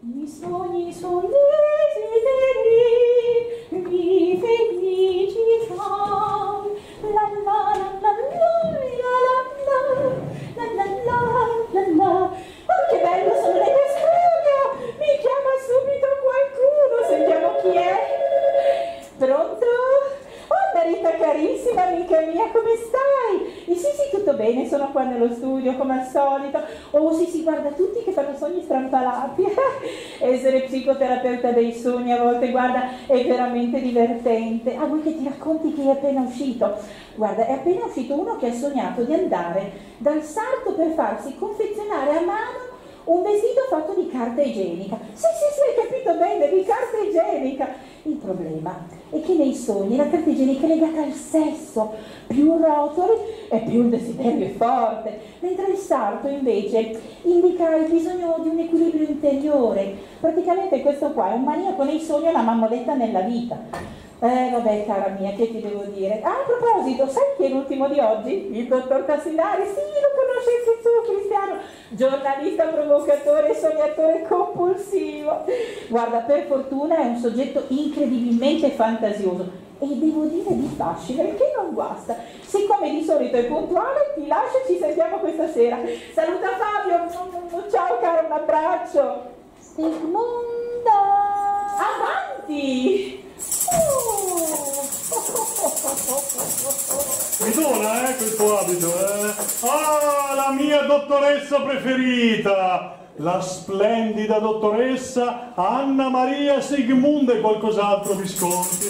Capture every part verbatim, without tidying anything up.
I sogni sono desideri di felicità. La la la la la la la la la la la. Oh, che bello, sono nel studio! Mi chiama subito qualcuno, sentiamo chi è. Pronto? Oh, Marita carissima, amica mia, come stai? E sì, sì, tutto bene, sono qua nello studio, come al solito. Oh, sì, sì, guarda, tutti che fanno sogni strampalati. Essere psicoterapeuta dei sogni a volte, guarda, è veramente divertente. Ah, vuoi che ti racconti che è appena uscito? Guarda, è appena uscito uno che ha sognato di andare dal sarto per farsi confezionare a mano un vestito fatto di carta igienica. Sì, sì, sì, hai capito bene, di carta igienica. Il problema è che nei sogni la carta igienica è legata al sesso. Più rotoli e più il desiderio è forte. Mentre il sarto invece indica il bisogno di un equilibrio interiore. Praticamente questo qua è un maniaco nei sogni e una mammoletta nella vita. Eh, vabbè, cara mia, che ti devo dire? Ah, a proposito, sai chi è l'ultimo di oggi? Il dottor Tassinari, sì, lo conoscete tu, Cristiano, giornalista, provocatore, sognatore compulsivo. Guarda, per fortuna è un soggetto incredibilmente fantasioso e devo dire di fascino, che non guasta. Siccome di solito è puntuale, ti lascio e ci sentiamo questa sera. Saluta Fabio, ciao caro, un abbraccio. Sigmunda! Avanti! Mi dona, eh, quel tuo abito, eh? Ah, la mia dottoressa preferita! La splendida dottoressa Anna Maria Sigmunda e qualcos'altro, Visconti.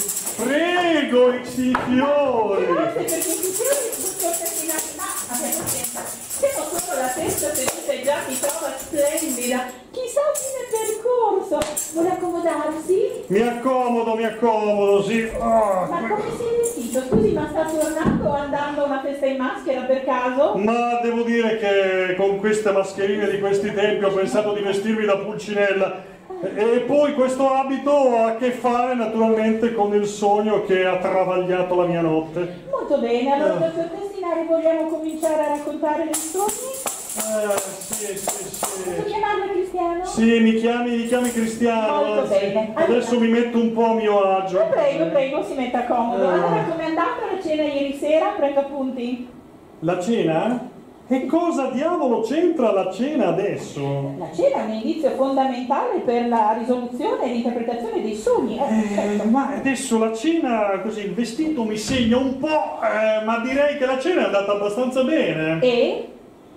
Prego, i fiori! Grazie per questi fiori, dottor Tassinari. Ma, abbiamo tempo. Se ho solo la testa seduta e già mi trova splendida. Chissà fine percorso. Vuole accomodarsi? Mi accomodo, mi accomodo, sì. Oh, Ma come si è vestito? Scusi, ma sta tornando o andando a una festa in maschera per caso? ma devo dire che con queste mascherine di questi tempi ho pensato di vestirmi da Pulcinella. E poi questo abito ha a che fare naturalmente con il sogno che ha travagliato la mia notte. Molto bene, allora dottor Tassinari, vogliamo cominciare a raccontare le sogni? Eh, sì, sì, sì. Posso chiamarla Cristiano? Sì, mi chiami, mi chiami Cristiano. Molto eh, bene. sì. Adesso Allora, mi metto un po' a mio agio. Eh, prego, prego, si metta comodo. Eh. Allora, com'è andata la cena ieri sera? Prendo appunti. La cena? E cosa diavolo c'entra la cena adesso? La cena è un indizio fondamentale per la risoluzione e l'interpretazione dei sogni. Eh, Eh, certo. ma adesso la cena, così, il vestito mi segna un po', eh, ma direi che la cena è andata abbastanza bene. E?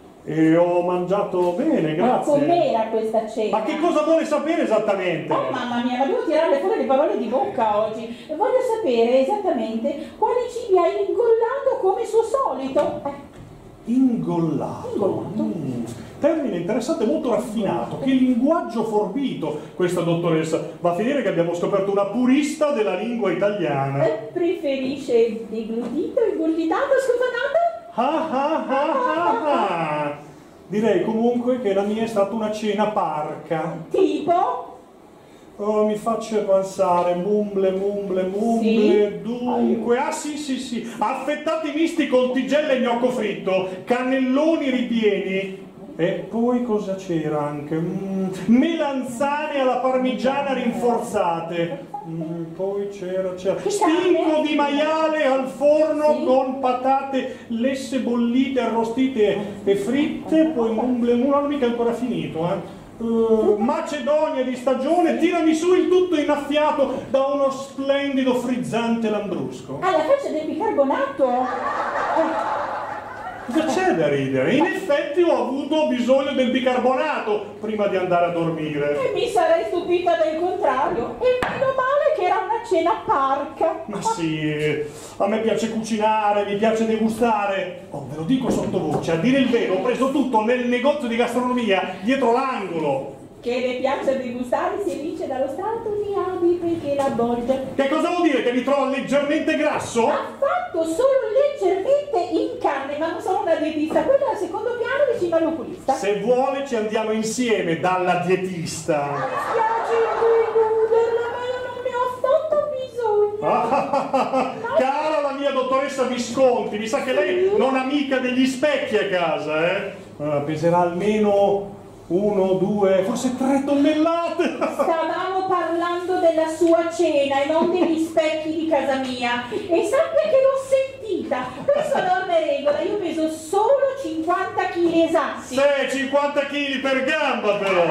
E ho mangiato bene, grazie. Com'era questa cena? Ma che cosa vuole sapere esattamente? Oh mamma mia, ma devo tirare fuori le parole di bocca oggi. Voglio sapere esattamente quali cibi hai ingollato come suo solito. Eh, Ingollato. Ingollato. Mm, termine interessante, molto raffinato. Che linguaggio forbito questa dottoressa. Va a finire che abbiamo scoperto una purista della lingua italiana. eh, preferisce deglutito e ingurgitato, scofanata? Ah, ah, ah, ah, ah. Direi comunque che la mia è stata una cena parca. Tipo? Oh, mi faccia pensare, mumble, mumble, mumble, Sì? dunque, ah sì sì sì, affettati misti con tigelle e gnocco fritto, cannelloni ripieni, e poi cosa c'era anche? Mm, melanzane alla parmigiana rinforzate, mm, poi c'era, c'era, stinco di maiale al forno Sì? con patate lesse bollite, arrostite e fritte, poi mumble, mumble, non è mica ancora finito, eh. Uh, Macedonia di stagione, tirami su il tutto innaffiato da uno splendido frizzante lambrusco. Alla faccia del bicarbonato? Cosa c'è da ridere? In effetti ho avuto bisogno del bicarbonato prima di andare a dormire. E mi sarei stupita del contrario. E meno male che era una cena parca. Ma sì, a me piace cucinare, mi piace degustare. Oh, ve lo dico sottovoce, a dire il vero, ho preso tutto nel negozio di gastronomia dietro l'angolo. Che le piace degustare si evince dallo stato di abito che la avvolge. Che cosa vuol dire? Che mi trovo leggermente grasso? Affatto, solo leggermente in carne, ma non sono una dietista, quella è al secondo piano vicino all'oculista. Se vuole ci andiamo insieme dalla dietista. Mi spiace deluderla, ma io non ne ho affatto bisogno. Ah, cara la mia dottoressa Visconti, mi sa che lei non ha mica degli specchi a casa, eh? Ah, peserà almeno uno, due, forse tre tonnellate. Stavamo parlando della sua cena e non degli specchi di casa mia. E sappia che l'ho sentita. Per sua norma e regola io peso solo cinquanta chili esatti. Sì, cinquanta chili per gamba però.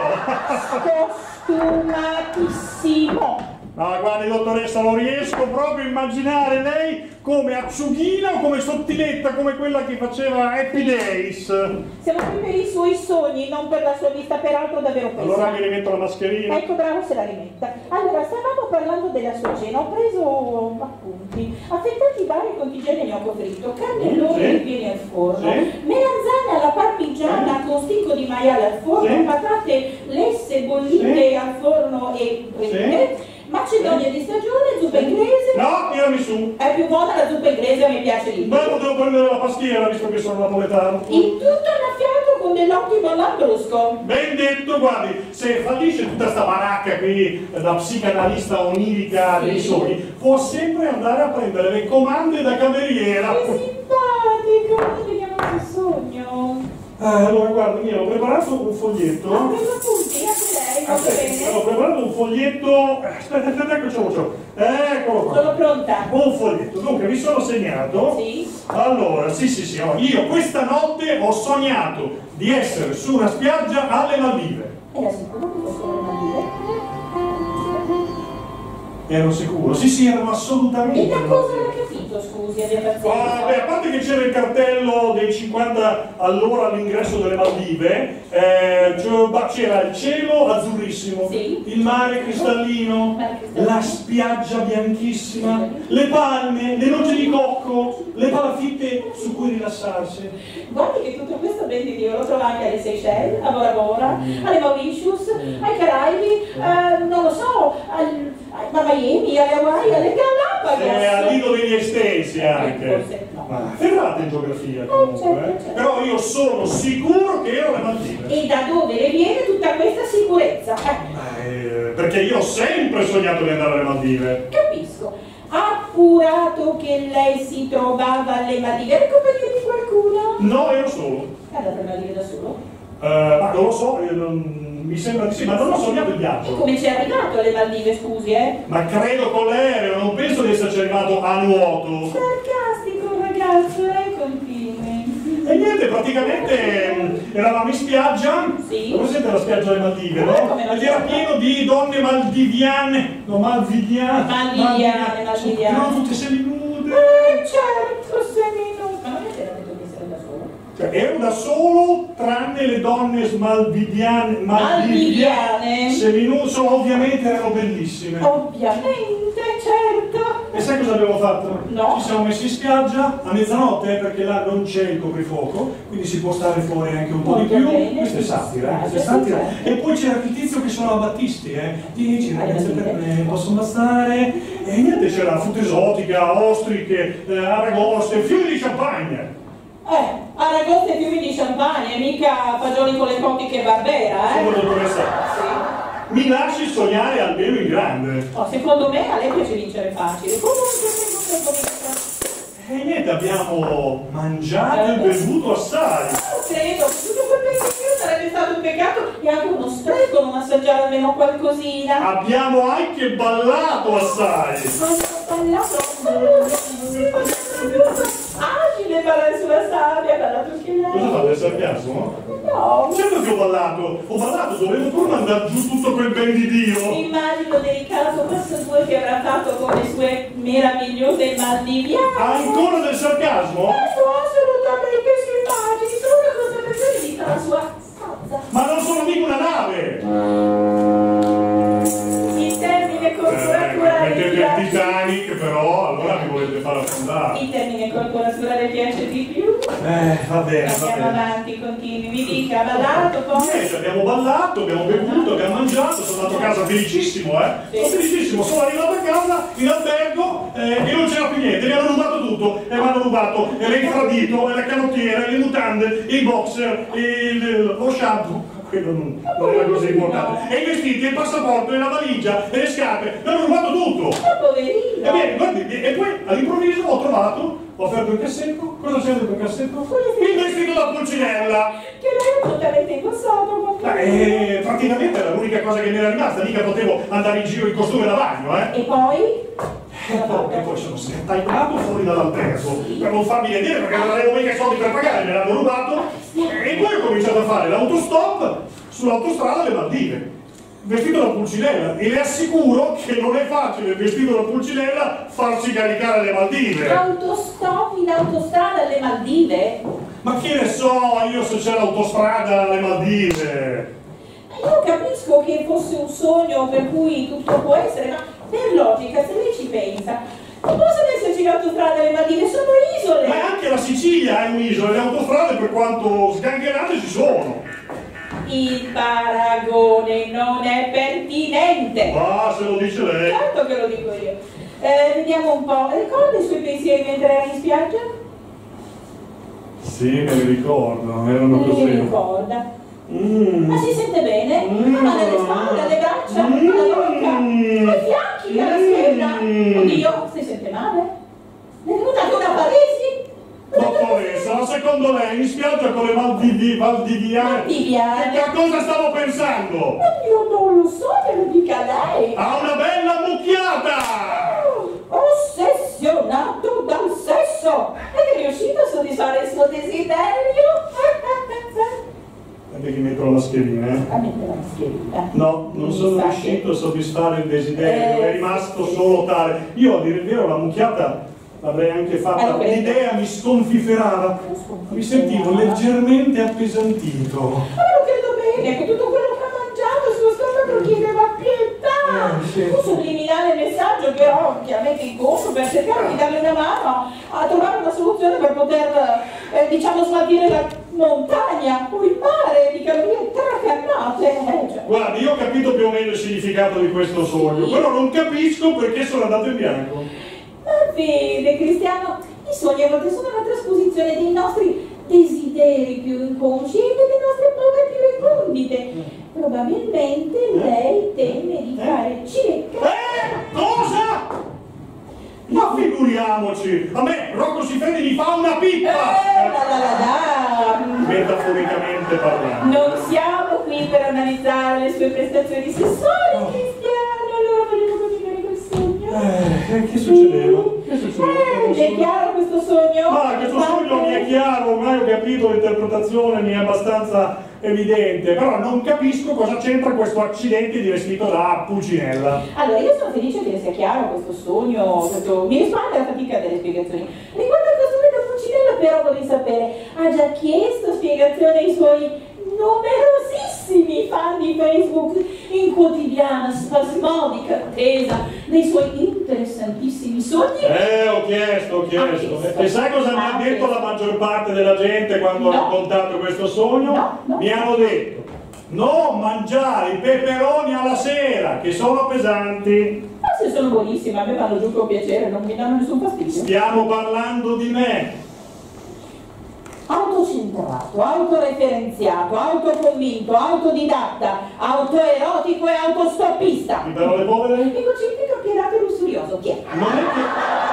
Costumatissimo. Ah, guardi dottoressa, non riesco proprio a immaginare lei come acciughina o come sottiletta, come quella che faceva Happy Days. Siamo qui per i suoi sogni, non per la sua vista, peraltro davvero pessima. Allora mi rimetto la mascherina. Ecco, bravo, se la rimetta. Allora, stavamo parlando della sua cena, ho preso appunti, affettati vari contigelli gnocco fritto, cannelloni Sì. ripieni al forno, Sì. melanzane alla parmigiana con sticco di maiale al forno, Sì. patate lesse bollite Sì. al forno e fritte, Sì. macedonia di stagione, zuppa inglese. No, tirami su. È più buona la zuppa inglese, a me piace di più. Ma devo prendere la pastiera visto che sono napoletano. Il tutto annaffiato con dell'ottimo lambrusco. Ben detto, guardi, se fallisce tutta sta baracca qui da psicanalista onirica dei Sì. sogni, può sempre andare a prendere le comande da cameriera. Che simpatico, vediamo il sogno. Eh, allora guardi, io ho preparato un Ah, foglietto. prima appunti, anche lei, va Aspetta, ho bene. preparato un foglietto. Aspetta, aspetta, ecco, ce l'ho, ce l'ho. Eccolo qua. Sono pronta. Un foglietto. Dunque, mi sono segnato. Sì. Allora, sì, sì, sì. Io questa notte ho sognato di essere su una spiaggia alle Maldive. Era sicuro che fossero le Maldive? Ero sicuro. Sì, sì, erano assolutamente. E da le cosa Maldive. l'ha capito, scusi, abbia Ah, pazienza. beh, a parte che c'era il cartello dei cinquanta all'ora all'ingresso delle Maldive, eh, c'era il cielo azzurrissimo, Sì. il mare cristallino, Mare cristallino. la spiaggia bianchissima, le palme, le noci di cocco, le palafitte su cui rilassarsi. Guardi che tutto questo ben di Dio lo trova anche alle Seychelles, a Bora Bora, alle Mauritius, ai Caraibi, eh, non lo so, al, a Miami, alle Hawaii, alle Galapagos. E all'ido degli estesi anche. Forse no. Ma ferrate in geografia comunque, certo, eh. certo. Però io sono sicuro che ero alle Maldive. E da dove le viene tutta questa sicurezza? Eh, Eh, perché io ho sempre sognato di andare alle Maldive. capisco. Appurato che lei si trovava alle Maldive, era in compagnia di qualcuno? No, ero solo. È andata alle Maldive da solo? Eh, ma non lo so, eh, non- mi sembra di sì, ma non ho sognato il E viaggio. come ci è arrivato alle Maldive, scusi, eh? Ma credo con l'aereo, non penso di esserci arrivato a nuoto. Sarcastico ragazzo, eh, continui. E niente, praticamente mh, eravamo in spiaggia, Sì. lo presente la spiaggia delle Maldive, Eh, no? come non Ed era so. pieno di donne maldiviane, no, maldiviane, Maldiviane, maldiviane. erano tutte seminude. Eh, certo, semino. Ma non è che era detto di essere da solo? Cioè, ero da solo, tranne le donne maldiviane, Maldiviane. seminude, sono, ovviamente erano bellissime. Ovviamente, certo. E sai cosa abbiamo fatto? No. Ci siamo messi in spiaggia a mezzanotte perché là non c'è il coprifuoco, quindi si può stare fuori anche un po' di Molto più. bene. Questa è satira, questa è Certo, satira. certo. E poi c'era il tizio che suonava Battisti, eh. Dieci Ah, ragazze sì. per me possono bastare. E niente, c'era frutta esotica, ostriche, eh, aragoste, fiumi di champagne. Eh, aragoste e fiumi di champagne, mica fagioli con le cotiche Barbera, Sono eh? dottoressa. Sì. Mi lasci sognare almeno in grande. Oh, secondo me a lei piace vincere facile. Comunque, comunque, E niente, abbiamo mangiato e bevuto assai. credo che tutto quel pensiero sarebbe stato un peccato e anche uno spreco non assaggiare almeno qualcosina. Abbiamo anche ballato assai. Ma ho ballato agile ballare sulla sabbia, ha ballato anche Cosa lei. fate, del sarcasmo? No, Certo che ho ballato, ho ballato, dovevo pur mandare giù tutto quel ben di Dio. immagino delicato passo due che avrà fatto con le sue meravigliose maldiviane. Ancora del sarcasmo? Questo assolutamente si immagini, solo la cosa preferita, la sua stazza. Ma non sono mica una nave! Il termine corporaturale Mettete il piace. Titanic, però allora mi volete fare affondare. Il termine corporaturale piace di più. Eh, va bene, va Andiamo bene. avanti, continui, mi dica, ha ballato poi? Niente, abbiamo ballato, abbiamo bevuto, abbiamo mangiato, sono andato a casa felicissimo, eh? Sono felicissimo, sono arrivato a casa in albergo eh, e non c'era più niente, mi hanno rubato tutto, e mi hanno rubato e l'infradito, e la canottiera, le mutande, i boxer, il, lo shampoo. Quello non, non era così importante. E i vestiti, il passaporto, e la valigia, e le scarpe, mi hanno rubato tutto. Ma poverino. Ebbene, guardi, e poi all'improvviso ho trovato, Ho aperto il cassetto, cosa c'è dentro il cassetto? Il vestito da Pulcinella! Che lei ha totalmente indossato, ma che... Eh, praticamente era l'unica cosa che mi era rimasta, mica potevo andare in giro in costume da bagno, eh! E poi? E poi, e poi sono scattagliato fuori dall'albergo per non farmi vedere perché non avevo mica i soldi per pagare, me l'hanno rubato e poi ho cominciato a fare l'autostop sull'autostrada alle Maldive. Vestito da Pulcinella e le assicuro che non è facile vestito da Pulcinella farsi caricare alle Maldive. Autostop in autostrada alle Maldive? Ma che ne so io se c'è l'autostrada alle Maldive? Io capisco che fosse un sogno per cui tutto può essere, ma per logica se lei ci pensa non possono esserci le autostrade alle Maldive, sono isole! Ma anche la Sicilia è un'isola, le autostrade per quanto sgangherate ci sono. Il paragone non è pertinente. Ah, se lo dice lei. Certo che lo dico io. Eh, vediamo un po'. Ricorda i suoi pensieri mentre era in spiaggia? Sì, me li ricordo, erano Non così. li ricorda. Mm. Ma si sente bene? Mm. La mano alle spalle, alle braccia, Mm. alla bocca, ai fianchi, alla schiena. Mm. Oddio, si sente male? È venuta anche una paresi? Dottoressa, ma secondo lei in spiaggia con le Maldivi, Valdiviane, Maldiviane. che a cosa stavo pensando? Io non lo so, me lo dica lei. A una bella mucchiata! Ossessionato dal sesso. Ed è riuscito a soddisfare il suo desiderio? Vedi che metto la mascherina, eh? A mettere la mascherina. No, non sono Mi sa riuscito che- a soddisfare il desiderio, Eh, è rimasto solo tale. Io a dire il vero la mucchiata l'avrei anche fatta, Eh, credo. l'idea mi sconfiferava, mi sentivo leggermente appesantito. Ma lo credo bene, che tutto quello che ha mangiato il suo stomaco chiedeva pietà. Eh, sì. Un subliminale messaggio che ho chiaramente in corso per cercare di darle una mano a trovare una soluzione per poter, eh, diciamo, smaltire la montagna o il mare di calorie tracannate. Eh, cioè. Guardi, io ho capito più o meno il significato di questo sogno, però non capisco perché sono andato in bianco. Ma vede, Cristiano, i sogni a volte sono una trasposizione dei nostri desideri più inconsci e delle nostre paure più recondite. Probabilmente lei teme di fare cieca. Eh? Cosa? Ma figuriamoci, a me Rocco Siffredi mi fa una Eh, pippa! la la la la. Metaforicamente parlando. Non siamo qui per analizzare le sue prestazioni sessuali, Cristiano, allora vogliamo continuare col sogno. Eh, che succedeva? Che succedeva? Eh, le è chiaro questo sogno? Ma questo sogno mi è chiaro, ormai ho capito, l'interpretazione mi è abbastanza evidente, però non capisco cosa c'entra questo accidente di vestito da Pulcinella. Allora, io sono felice che le sia chiaro questo sogno, questo... mi risponde la fatica delle spiegazioni. Riguardo al costume da Pulcinella, però vorrei sapere, ha già chiesto spiegazione ai suoi numerosissimi fan di Facebook in quotidiana, spasmodica attesa dei suoi interessantissimi sogni? Eh, ho chiesto, ho chiesto. E sai cosa mi ha detto la maggior parte della gente quando ho No. raccontato questo sogno? No, no. Mi hanno detto, non mangiare i peperoni alla sera, che sono pesanti. Ma se sono buonissime, a me vanno giù con piacere, non mi danno nessun fastidio. Stiamo parlando di me. Autocentrato, autoreferenziato, autoconvinto, autodidatta, autoerotico e autostoppista. Di parole povere? Egocentrico, pierato e lussurioso. Chi è? Non è che...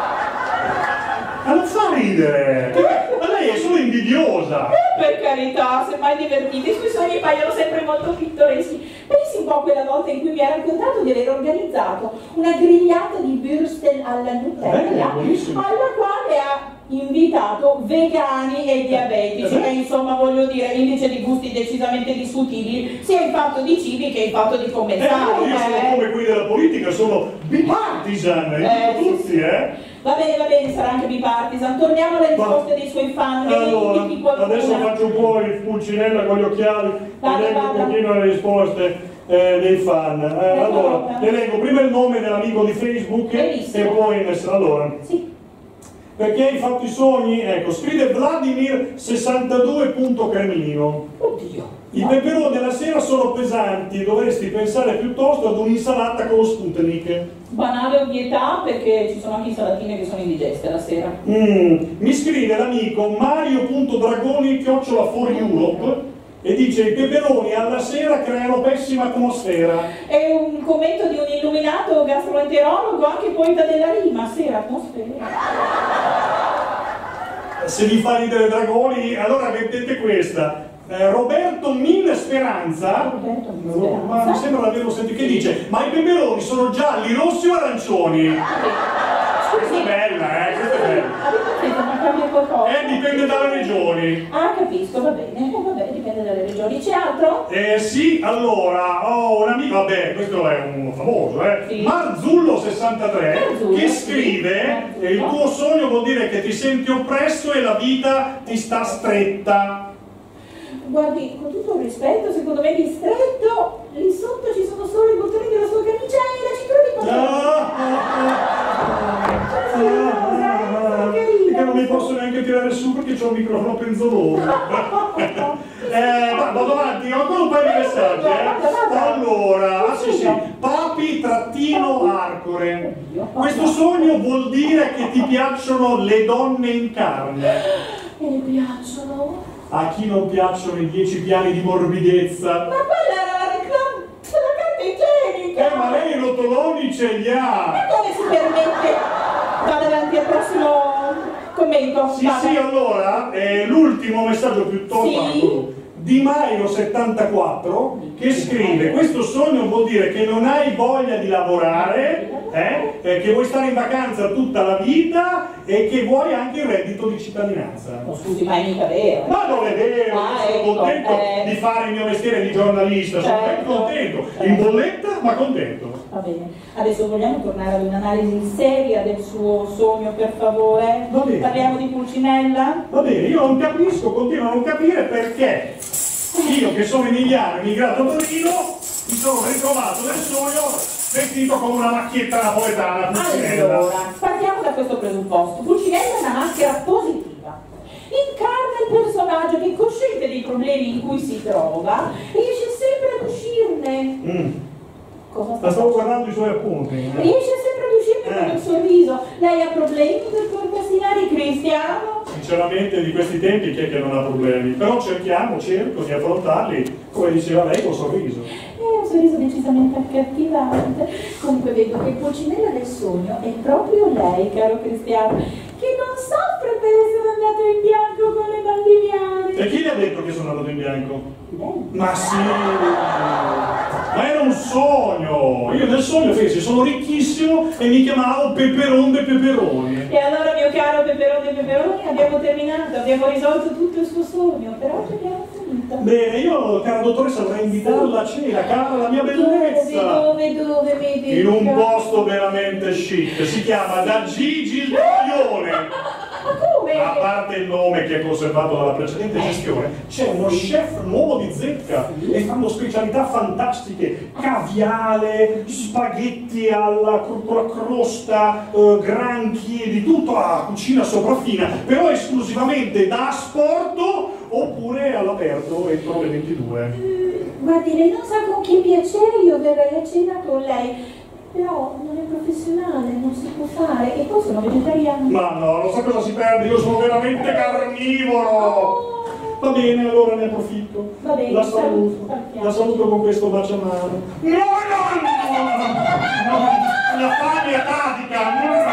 Ma non fa ridere! Ma lei è solo invidiosa! Per carità, se mai divertiti, i suoi sogni paiono sempre molto pittoreschi. Pensi un po' a quella volta in cui mi ha raccontato di aver organizzato una grigliata di würstel alla Nutella, Bene, buonissimo. alla quale ha invitato vegani e diabetici, Eh beh. che insomma voglio dire, indice di gusti decisamente discutibili, sia in fatto di cibi che in fatto di Eh, commensali. no, io sono eh. come quelli della politica, sono bipartisan, Eh, eh, tutti, eh! Va bene, va bene, sarà anche bipartisan. Torniamo alle risposte dei suoi fan. Ne Allora, indichi qualcuna? adesso faccio un po' il Pulcinella con gli occhiali Vada, e leggo un vada. pochino le risposte eh, dei fan. Eh, Eh, allora, vada. le leggo prima il nome dell'amico di Facebook e Benissimo. poi il messaggio. Allora, Sì. perché hai fatto i sogni? Ecco, scrive Vladimir sessantadue punto Cremlino. Oddio. I peperoni alla sera sono pesanti, dovresti pensare piuttosto ad un'insalata con lo Sputnik. Banale ovvietà, perché ci sono anche insalatine che sono indigeste la sera. Mm, mi scrive l'amico Mario.dragoni chiocciola for Europe e dice i peperoni alla sera creano pessima atmosfera. È un commento di un illuminato gastroenterologo, anche poeta della rima, sera, atmosfera. Se vi fa ridere Dragoni, allora mettete questa. Eh, Roberto Min Speranza, Roberto Min no, Speranza. ma mi sembra l'avevo sentito, che dice: ma i peperoni sono gialli, rossi o arancioni? Questa è bella, eh, questa è bella. Avete detto una cambia qualcosa? Eh, dipende dalle regioni. Ah, capisco, va bene, eh, vabbè, dipende dalle regioni. C'è altro? Eh sì, allora, ho un amico, vabbè, questo è un famoso, eh, Sì. Marzullo sessantatré, Marzullo, che sì. scrive: Marzullo. il tuo sogno vuol dire che ti senti oppresso e la vita ti sta stretta. Guardi, con tutto il rispetto, secondo me di stretto, lì sotto ci sono solo i bottoni della sua camicia e la cintura di Ah, che non mi posso neanche tirare su perché ho il microfono penzoloso. eh, ma vado avanti, ho ancora un paio di messaggi. Eh. Allora, ah, sì, sì. Papi trattino Arcore. Questo sogno vuol dire che ti piacciono le donne in carne. E le piacciono? A chi non piacciono i dieci piani di morbidezza? Ma quella era la reclama della carta igienica! Eh, ma lei i rotoloni ce li ha! Ma come si permette? Vado avanti al prossimo commento. Sì, Vada. sì, allora, eh, l'ultimo messaggio piuttosto Sì. Di Maio settantaquattro che scrive: questo sogno vuol dire che non hai voglia di lavorare, eh, eh, che vuoi stare in vacanza tutta la vita e che vuoi anche il reddito di cittadinanza. Oh, scusi, ma è mica vero. Ma non è vero, Ah, sono ecco, contento eh. di fare il mio mestiere di giornalista, sono ben Certo. contento, in bolletta ma contento. Va bene, adesso vogliamo tornare ad un'analisi seria del suo sogno, per favore? Va bene. Parliamo di Pulcinella? Va bene, io non capisco, continuo a non capire perché io che sono emiliano, emigrato a Torino, mi sono ritrovato nel sogno vestito come una macchietta napoletana Pulcinella. Allora, partiamo da questo presupposto. Pulcinella è una maschera positiva. Incarna il personaggio che, cosciente dei problemi in cui si trova, riesce sempre ad uscirne. Mm. Cosa sta La stavo facendo? guardando i suoi appunti. Riesce sempre ad uscirne Eh. con un sorriso. Lei ha problemi per procrastinare, Cristiano? Sinceramente di questi tempi chi è che non ha problemi? Però cerchiamo, cerco di affrontarli, come diceva lei, con sorriso. È un sorriso decisamente accattivante. Comunque vedo che il Pulcinella del sogno è proprio lei, caro Cristiano, che non soffre per essere andato in bianco con le Valdiviane. E chi le ha detto che sono andato in bianco? Lei? Ma sì! Ma era un sogno! Io nel sogno feci, sono ricchissimo e mi chiamavo Peperon de Peperoni. E allora, mio caro Peperone Peperoni, abbiamo terminato, abbiamo risolto tutto il suo sogno, per oggi abbiamo finito. Bene, io, cara dottoressa, vorrei invitarla a cena, cara la mia bellezza! Dove, dove, dove, mi dica? In un posto veramente chic, si chiama Da Gigi il Coglione. Ma come? A parte il nome che è conservato dalla precedente gestione, c'è uno chef nuovo di zecca e fanno specialità fantastiche: caviale, spaghetti alla cr- con la crosta, eh, granchi, di tutto, a cucina sopraffina, però esclusivamente da asporto oppure all'aperto entro le ventidue. Guardi, lei non sa con che piacere io verrei a cena con lei, però non è professionale, non si può fare, e poi sono vegetariana. Ma no, non so cosa si perde, io sono veramente carnivoro! Va bene, allora ne approfitto. Va bene, La saluto. partiamo. La saluto con questo baciamano. No, no, no! La fame atavica!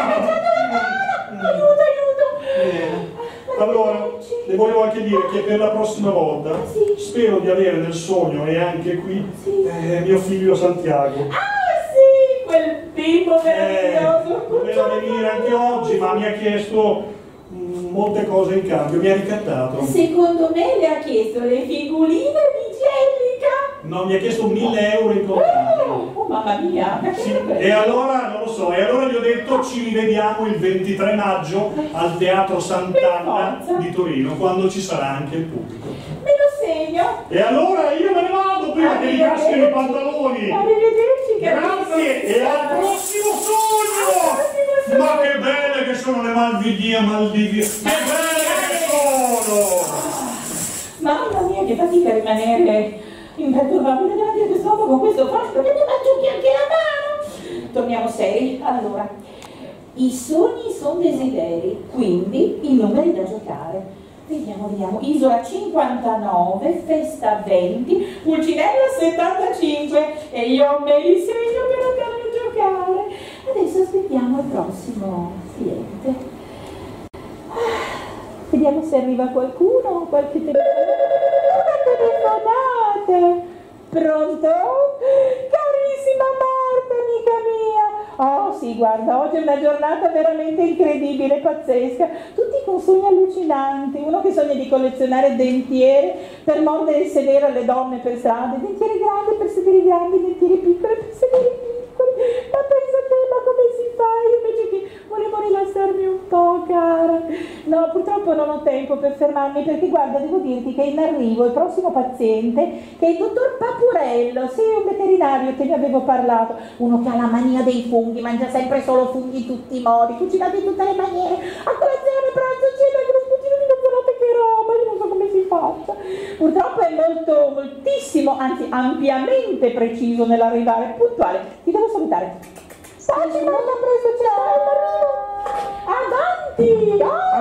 Aiuto, aiuto! Bene. Allora, le volevo anche dire che per la prossima volta Sì. spero di avere nel sogno e anche qui Sì. eh, mio figlio Santiago. Ah sì, quel bimbo Eh, meraviglioso! doveva venire anche oggi, ma mi ha chiesto mm, molte cose in cambio, mi ha ricattato. Secondo me le ha chiesto le figurine di Jellica. No, mi ha chiesto mille euro in contanti. Oh, oh, mamma mia! Ma che Sì, è e allora non lo so, e allora gli ho detto ci rivediamo il ventitré maggio al Teatro Sant'Anna Per forza. di Torino, quando ci sarà anche il pubblico. Me lo segno! E allora io me ne vado prima che mi cascano i pantaloni. Arrivederci, Grazie e al prossimo sogno! Ma che belle che sono le Maldivie, Maldivi! Che belle che sono! Mamma mia, che fatica a rimanere imperturbabile davanti a quest'uomo con questo fascio che mi mangiucchi anche la mano. Torniamo seri. Allora, i sogni sono desideri, quindi i numeri da giocare. Vediamo, vediamo. Isola cinquantanove, Festa venti, Pulcinella settantacinque e io me li segno per andare a giocare. Adesso aspettiamo il prossimo cliente. Vediamo se arriva qualcuno, qualche telefonata. Pronto? Carissima Marta, amica mia. Oh sì, guarda, oggi è una giornata veramente incredibile, pazzesca. Tutti con sogni allucinanti. Uno che sogna di collezionare dentiere per mordere il sedere alle donne per strada, dentiere grandi per sedere grandi, dentiere piccole per sedere piccoli. Ma pensa te, ma come si fa? Io invece che volevo rilassarmi un po', cara. No, purtroppo non ho tempo per fermarmi, perché guarda, devo dirti che è in arrivo il prossimo paziente, che è il dottor Papurello. Sì, un veterinario, te ne avevo parlato, uno che ha la mania dei funghi, mangia sempre solo funghi in tutti i modi, cucinati in tutte le maniere, a colazione, pranzo, cena, crostacini, mezzanotte, che roba, io non so come si faccia. Purtroppo è molto, moltissimo, anzi ampiamente preciso nell'arrivare, puntuale. Ti devo salutare. Pace, molto presto, ciao, avanti,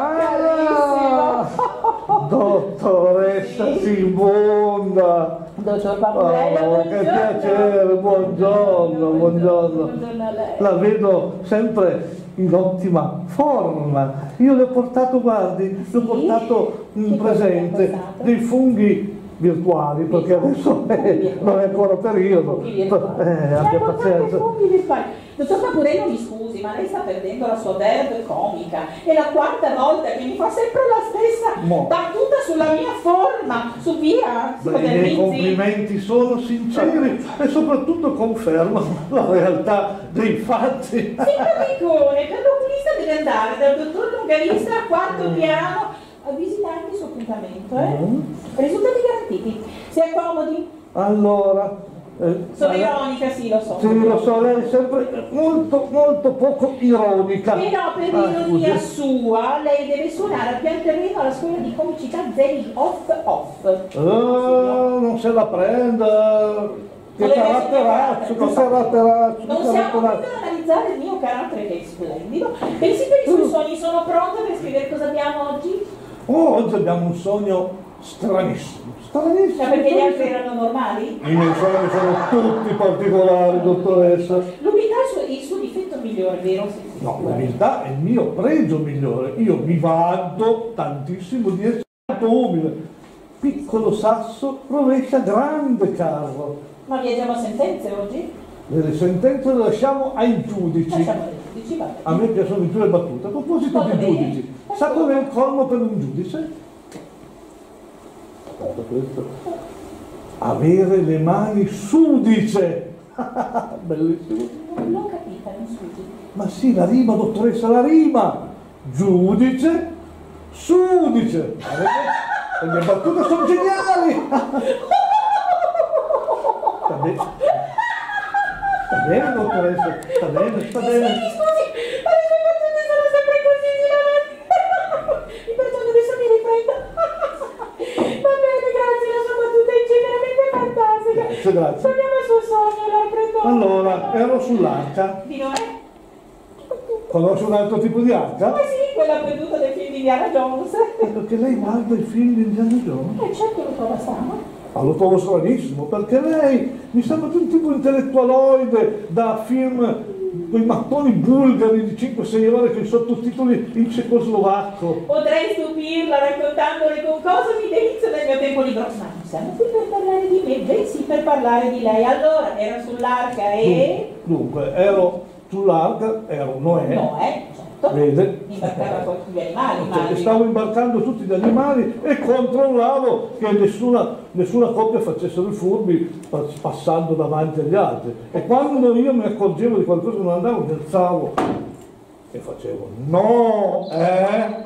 oh, carissimo. Dottoressa Simonda. Dottor Papurello, Oh, che piacere, buongiorno, buongiorno. Buongiorno a lei. La vedo sempre in ottima forma. Io le ho portato, guardi, le ho Sì? portato in Che cosa presente le hai portato? dei funghi virtuali, perché adesso eh, non è ancora periodo. Eh, abbia pazienza. Funghi virtuali. Dottor Papurello, mi scusi, ma lei sta perdendo la sua verve comica. È la quarta volta che mi fa sempre la stessa Mo. battuta sulla mia forma. Su, via, si Beh, i miei modernizzi. complimenti sono sinceri e soprattutto confermano la realtà dei fatti. Simpaticone, per l'oculista deve andare dal dottor Lungarista al quarto piano a visitare il suo appuntamento, eh? Mm. Risultati garantiti. Si accomodi. Allora, eh, Sono eh, ironica, sì, lo so. sì, lo so, lei è sempre molto, molto poco ironica. Però per Ah, ironia scusi. sua, lei deve suonare al pian terreno alla scuola di comicità Zeli Off Off. Ah, non se la prenda. Che Voleva caratteraccio, essere che caratteraccio, Non che siamo qui caratteraccio. per analizzare il mio carattere, che è splendido. Pensi per i suoi sogni, sono pronta per scrivere cosa abbiamo oggi? Oh, oggi abbiamo un sogno stranissimo, stranissimo. Cioè, perché gli altri erano normali? I miei sogni sono tutti particolari, dottoressa. L'umiltà è il suo, il suo difetto migliore, vero? Sì, sì, No, sì. l'umiltà è il mio pregio migliore. Io mi vanto tantissimo di essere molto umile. Piccolo sasso rovescia grande carro. Ma viaggiamo a sentenze oggi? Le sentenze le lasciamo ai giudici. Lasciamo le giudici, va bene. A me piacciono di più le battute. A proposito Va di bene. giudici, sa com'è il colmo per un giudice? Aspetta, questo. Avere le mani sudice. Bellissimo. Non l'ho capita, non scusi. Ma sì, la rima, dottoressa, la rima. Giudice, sudice. Le mie battute sono geniali. Sta bene. Sta bene, dottoressa, sta bene, sta bene. Scusi, scusi, ma le sue battute sono sempre così giranti. Mi perdono, adesso mi riprendo. Va bene, grazie, la sua battuta è veramente fantastica. Grazie, grazie. Torniamo al suo sogno, la riprendo. Allora, ero sull'arca. Di noi? Conosce un altro tipo di arca? Ma sì, quella perduta del film di Indiana Jones. Perché lei guarda i film di Indiana Jones? E certo lo trova strano. Ah, lo trovo stranissimo, perché lei mi sembra più un tipo intellettualoide da film, quei mattoni bulgari di cinque sei ore che i sottotitoli in cecoslovacco. Potrei stupirla raccontandole con cosa mi delizio nel mio tempo libero, ma non siamo qui per parlare di me, bensì per parlare di lei. Allora, era sull'arca e... Dunque, ero sull'arca, ero Noè, No, eh, certo. vede? Imbarcava con gli animali, Cioè, immagino. stavo imbarcando tutti gli animali e controllavo che nessuna, nessuna coppia facessero i furbi pas- passando davanti agli altri. E quando io mi accorgevo di qualcosa che non andava, mi alzavo e facevo no, eh?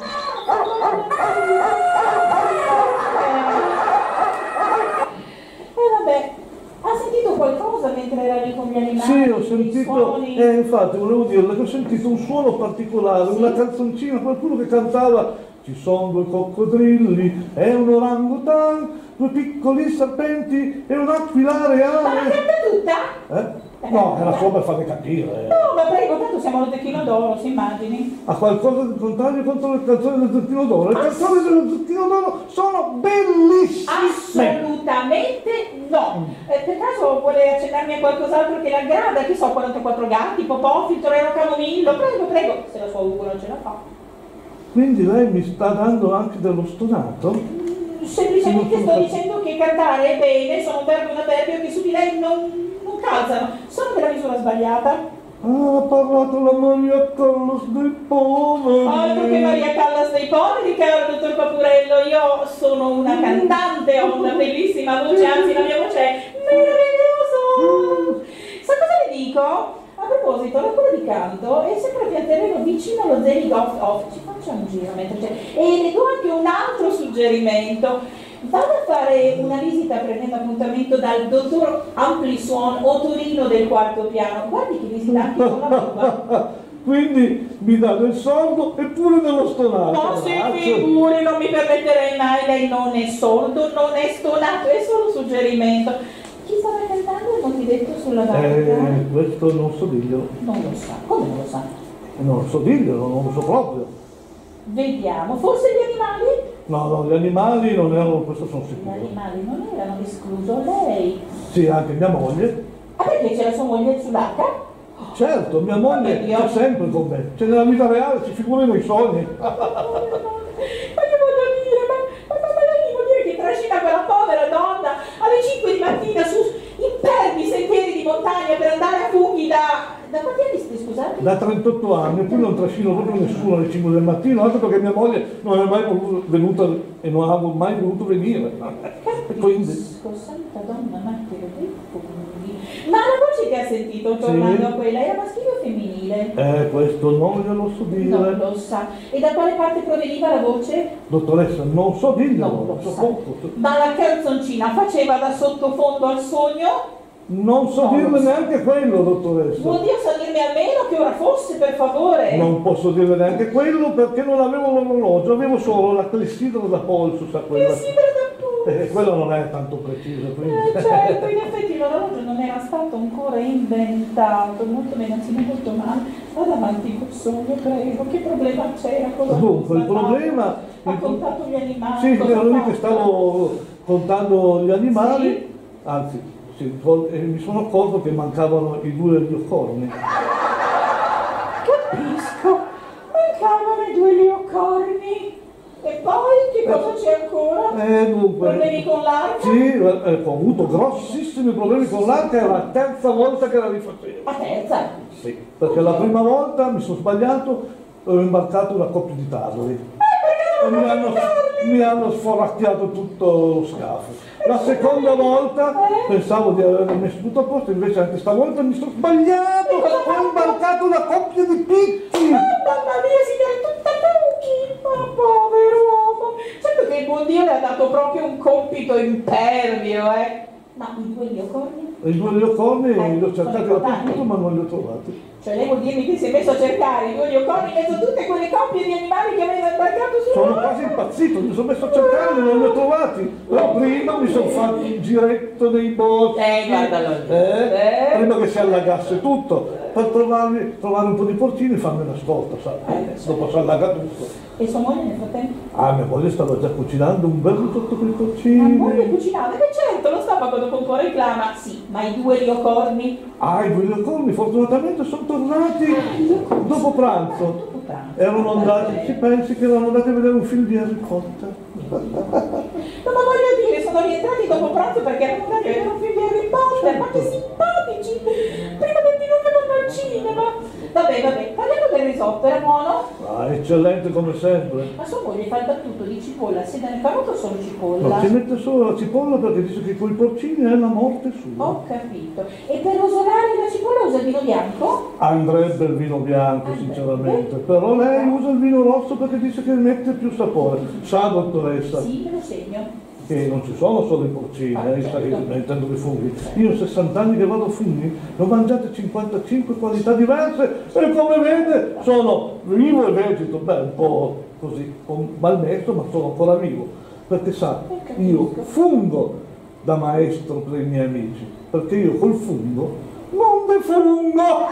E vabbè, ha sentito qualcosa mentre era lì con gli animali? Sì, ho dei sentito, suoni? eh, infatti volevo dirle che ho sentito un suono particolare, una canzoncina, qualcuno che cantava ci sono due coccodrilli e un orangutan, due piccoli serpenti e un'aquila Ma la reale. canta tutta? Eh? No, era solo per farmi capire. No, ma prego, tanto siamo allo Zecchino d'Oro, si immagini. Ha qualcosa di contrario contro le canzoni del Zucchino d'Oro? Le canzoni del Zucchino d'Oro sono bellissime! Assolutamente no. Eh, per caso vuole accennarmi a qualcos'altro che le aggrada? Che so, quarantaquattro gatti, Popò, Filtorero Camomillo? Prego, prego, se la sua Ugo non ce la fa. Quindi lei mi sta dando anche dello stonato? Semplicemente sto dicendo che cantare è bene, sono un verbo e un avverbio che su di lei non, non calzano, sono della misura sbagliata. Ah, ha parlato la Maria Callas dei poveri. Altro che Maria Callas dei poveri, caro dottor Papurello, io sono una cantante, ho una bellissima voce, anzi la mia voce è meravigliosa. Sa cosa le dico? A proposito, la scuola di canto è sempre a Pianterreno vicino allo Zelig Off Off, ci faccia un giro mentre c'è. E le do anche un altro suggerimento. Vado a fare una visita prendendo appuntamento dal dottor Amplisuon Otorino del quarto piano. Guardi che visita anche con la lingua. Quindi mi dà del sordo e pure dello stonato. No, si Grazie. figuri, non mi permetterei mai, lei non è sordo, non è stonato, è solo un suggerimento. Chi stava cantando non ti detto sulla barca? Eh, questo non so dirglielo. Non lo sa, come non lo sa? Non so dirglielo, non lo so proprio. Vediamo, forse gli animali? No, no, gli animali non erano, questo sono Gli sicuro. animali non erano, escluso lei. Sì, anche mia moglie. Ah, perché c'è la sua moglie sull'H? Certo, mia moglie Oddio. c'è sempre con me. C'è nella vita reale, ci figurino i sogni. Ma che voglio dire, ma, ma, ma, ma lei vuol dire che trascina quella povera donna alle cinque di mattina su impervi sentieri di montagna per andare a funghi da... Da quanti anni siete, scusate? Da trentotto anni, e qui non trascino proprio nessuno alle cinque del mattino, altro perché mia moglie non è mai voluto, venuta e non ha mai voluto venire. Quindi, Capisco, santa donna, martire dei funghi. Ma la voce che ha sentito tornando a quella era maschile o femminile? eh, questo non glielo so dire. Non lo sa. E da quale parte proveniva la voce? Dottoressa, non so dirglielo, Non lo non so sa. poco. Ma la canzoncina faceva da sottofondo al sogno? Non so Non lo dirle so. neanche quello, dottoressa. Vuol dire sa dirmi almeno che ora fosse, per favore? Non posso dirle neanche quello perché non avevo l'orologio, avevo solo la clessidra da polso, sa Che quella. si vede tutto. Eh, quello non è tanto preciso, quindi. Eh, certo, in effetti l'orologio non era stato ancora inventato, molto bene, anzi non molto male. Vado avanti col sogno, prego, che problema c'era? Cosa Dunque, il cosa fa? problema. Ha contato gli animali? Sì, cosa ero lì fa? che stavo contando gli animali, Sì? anzi, sì, e mi sono accorto che mancavano i due eliocorni. Capisco, mancavano i due leocorni. E poi che cosa c'è ancora? Eh, dunque. Problemi con l'arca? Sì, eh, ho avuto grossissimi problemi con l'arca, è la terza volta che la rifacevo. La terza? Sì, perché la prima volta mi sono sbagliato, ho imbarcato una coppia di tarli. E mi hanno, mi hanno sforacchiato tutto lo scafo. La seconda volta pensavo di aver messo tutto a posto, invece anche stavolta mi sono sbagliato, ho imbarcato una coppia di picchi. Ah, mamma mia, signore, tutta buchi! Ma povero uomo! Certo che il buon Dio le ha dato proprio un compito impervio, eh! Ma i due leocorni? I due leocorni Eh, li ho cercati sono dappertutto ma non li ho trovati. Cioè lei vuol dirmi che si è messo a cercare i due leocorni in mezzo a tutte quelle coppie di animali che aveva imbarcato su Sono quasi impazzito, mi sono messo a cercarli, non li ho trovati. Però prima mi sono fatto un giretto nei boschi, Eh, guardalo. eh, Eh. prima che si allagasse tutto, per trovarli, trovare un po' di porcini e farmi una scorta, sa? Eh, sì. Dopo si allaga tutto. E sua moglie nel frattempo? Ah, mia moglie stava già cucinando un bel risotto con i La porcini. moglie cucinava? E beh certo, lo stava quando un po' reclama. Sì, ma i due leocorni? Ah, i due leocorni fortunatamente sono tornati dopo pranzo. Dopo pranzo. Erano andati, si pensi che erano andati a vedere un film di Harry Potter. No, ma voglio dire, sono rientrati dopo pranzo perché erano andati a vedere un film di Harry Potter, ma che simpatici! Prima del diluvio al cinema! Vabbè, vabbè, parliamo del risotto, era buono? Ah, eccellente come sempre. Ma sua moglie fa il battuto di cipolla, sedane carote o solo cipolla? No, ci mette solo la cipolla perché dice che con i porcini è la morte sua. Ho capito. E per rosolare la cipolla usa il vino bianco? Andrebbe il vino bianco, Andrebbe. sinceramente, però lei usa il vino rosso perché dice che mette più sapore. Sa, dottoressa, Sì, me lo segno. che non ci sono solo i porcini, Ah, eh, certo. sta intendo i funghi. Io ho sessanta anni che vado a funghi, ne ho mangiate cinquantacinque qualità diverse e come vede sono vivo e vegeto, beh, un po' così, con malmesso, ma sono ancora vivo. Perché sa, io fungo da maestro per i miei amici, perché io col fungo non defungo.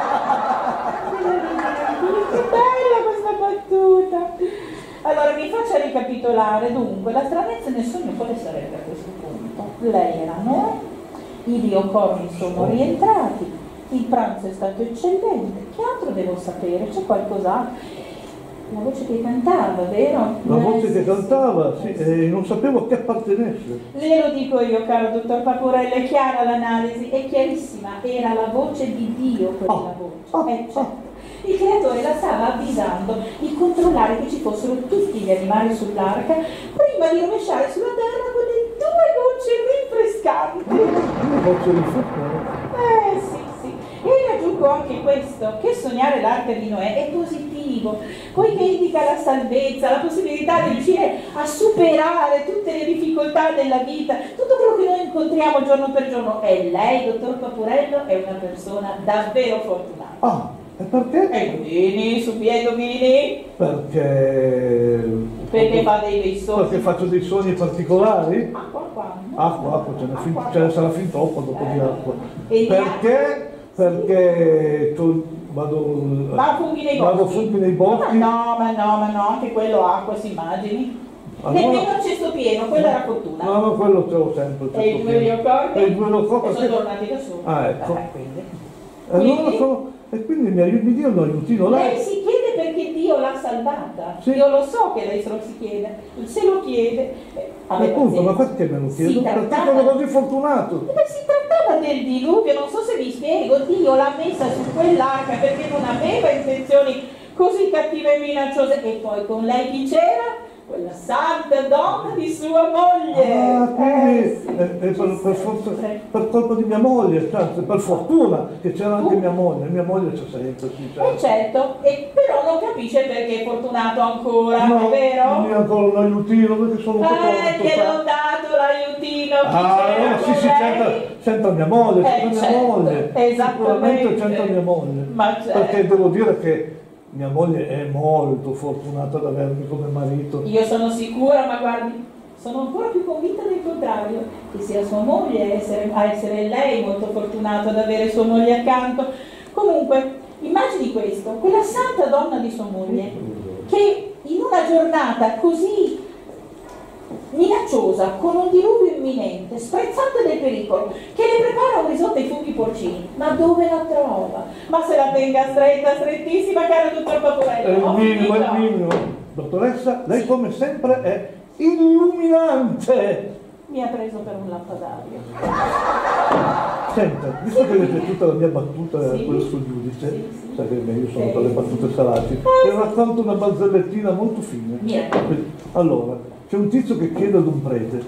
Che bella questa battuta! Allora mi faccia ricapitolare, dunque, la stranezza nel sogno quale sarebbe a questo punto? Lei era no, i leocorni sono rientrati, il pranzo è stato eccellente, che altro devo sapere? C'è qualcos'altro? La voce che cantava, vero? La voce Eh, che sì, cantava, sì, sì, eh, sì. e non sapevo a che appartenesse. Glielo dico io, caro dottor Paporello, è chiara l'analisi, è chiarissima, era la voce di Dio quella Oh, voce. oh, Eh, certo. Il creatore la stava avvisando di controllare che ci fossero tutti gli animali sull'arca prima di rovesciare sulla terra quelle due voci rinfrescanti. Una voce rinfrescante. Eh sì, sì. E aggiungo anche questo, che sognare l'arca di Noè è positivo, poiché indica la salvezza, la possibilità di riuscire a superare tutte le difficoltà della vita, tutto quello che noi incontriamo giorno per giorno. E lei, dottor Paporello, è una persona davvero fortunata. Ah, e perché? E indovini, su via indovini? Perché... Perché fa dei bei sogni. Perché faccio dei sogni particolari? Acqua, qua. Acqua, acqua, ce n'è fin, Acqua, ce ne acqua. sarà fin troppo dopo di Eh. acqua. E gli Perché? Perché tu vado... Ma funghi nei Vado boschi. funghi nei Ma boschi. no, ma no, ma no, anche quello acqua, si immagini. Allora- Nemmeno il cesto pieno, quella era fortuna. No, no, quello ce l'ho sempre. E i due leocordi? E i due leocordi, E sono perché- tornati da solo. Ah, ecco. Eh, quindi. E allora Quindi? sono- E quindi mi aiuti Dio, un aiutino Lei lei. si chiede perché Dio l'ha salvata. Sì. Io lo so che lei se lo si chiede, se lo chiede. eh, abbia Appunto, ma pazienza. perché me lo Si chiedo? Perché trattava- sono così fortunato. Eh, si trattava del diluvio, non so se mi spiego, Dio l'ha messa su quell'arca perché non aveva intenzioni così cattive e minacciose. E poi con lei chi c'era? Quella santa donna di sua moglie. Ah, quindi Eh, sì, è, è per, ci per, forza- sempre. per colpa di mia moglie, cioè, per fortuna che c'era anche Uh. mia moglie, mia moglie c'è sempre, sì, Eh certo. certo, e però non capisce perché è fortunato ancora, No, è vero? mi ancora un aiutino perché sono un po' Eh, tonto, che sa. l'ho dato l'aiutino, chi Ah, c'era allora sì, con sì, lei? c'entra, c'entra mia moglie, Eh, c'entra mia certo, moglie. esattamente. Sicuramente c'entra mia moglie. Ma certo. Perché devo dire che mia moglie è molto fortunata ad avermi come marito. Io sono sicura, ma guardi, sono ancora più convinta del contrario, che sia sua moglie a essere, a essere lei molto fortunata ad avere sua moglie accanto. Comunque, immagini questo, quella santa donna di sua moglie, che in una giornata così minacciosa, con un diluvio imminente, sprezzante del pericolo, che le prepara un risotto ai funghi porcini, ma dove la trova? Ma se la tenga stretta, strettissima, caro dottor È Paporello, il ho minimo, è il finito. minimo. Dottoressa, lei come sempre è illuminante. Mi ha preso per un lampadario. Senta, visto che le è piaciuta la mia battuta Sì. quella sul giudice, Sì, sì. sai che io sono Sì. per le battute salaci, le racconto una barzellettina molto fine. Vieni. Allora, c'è un tizio che chiede ad un prete: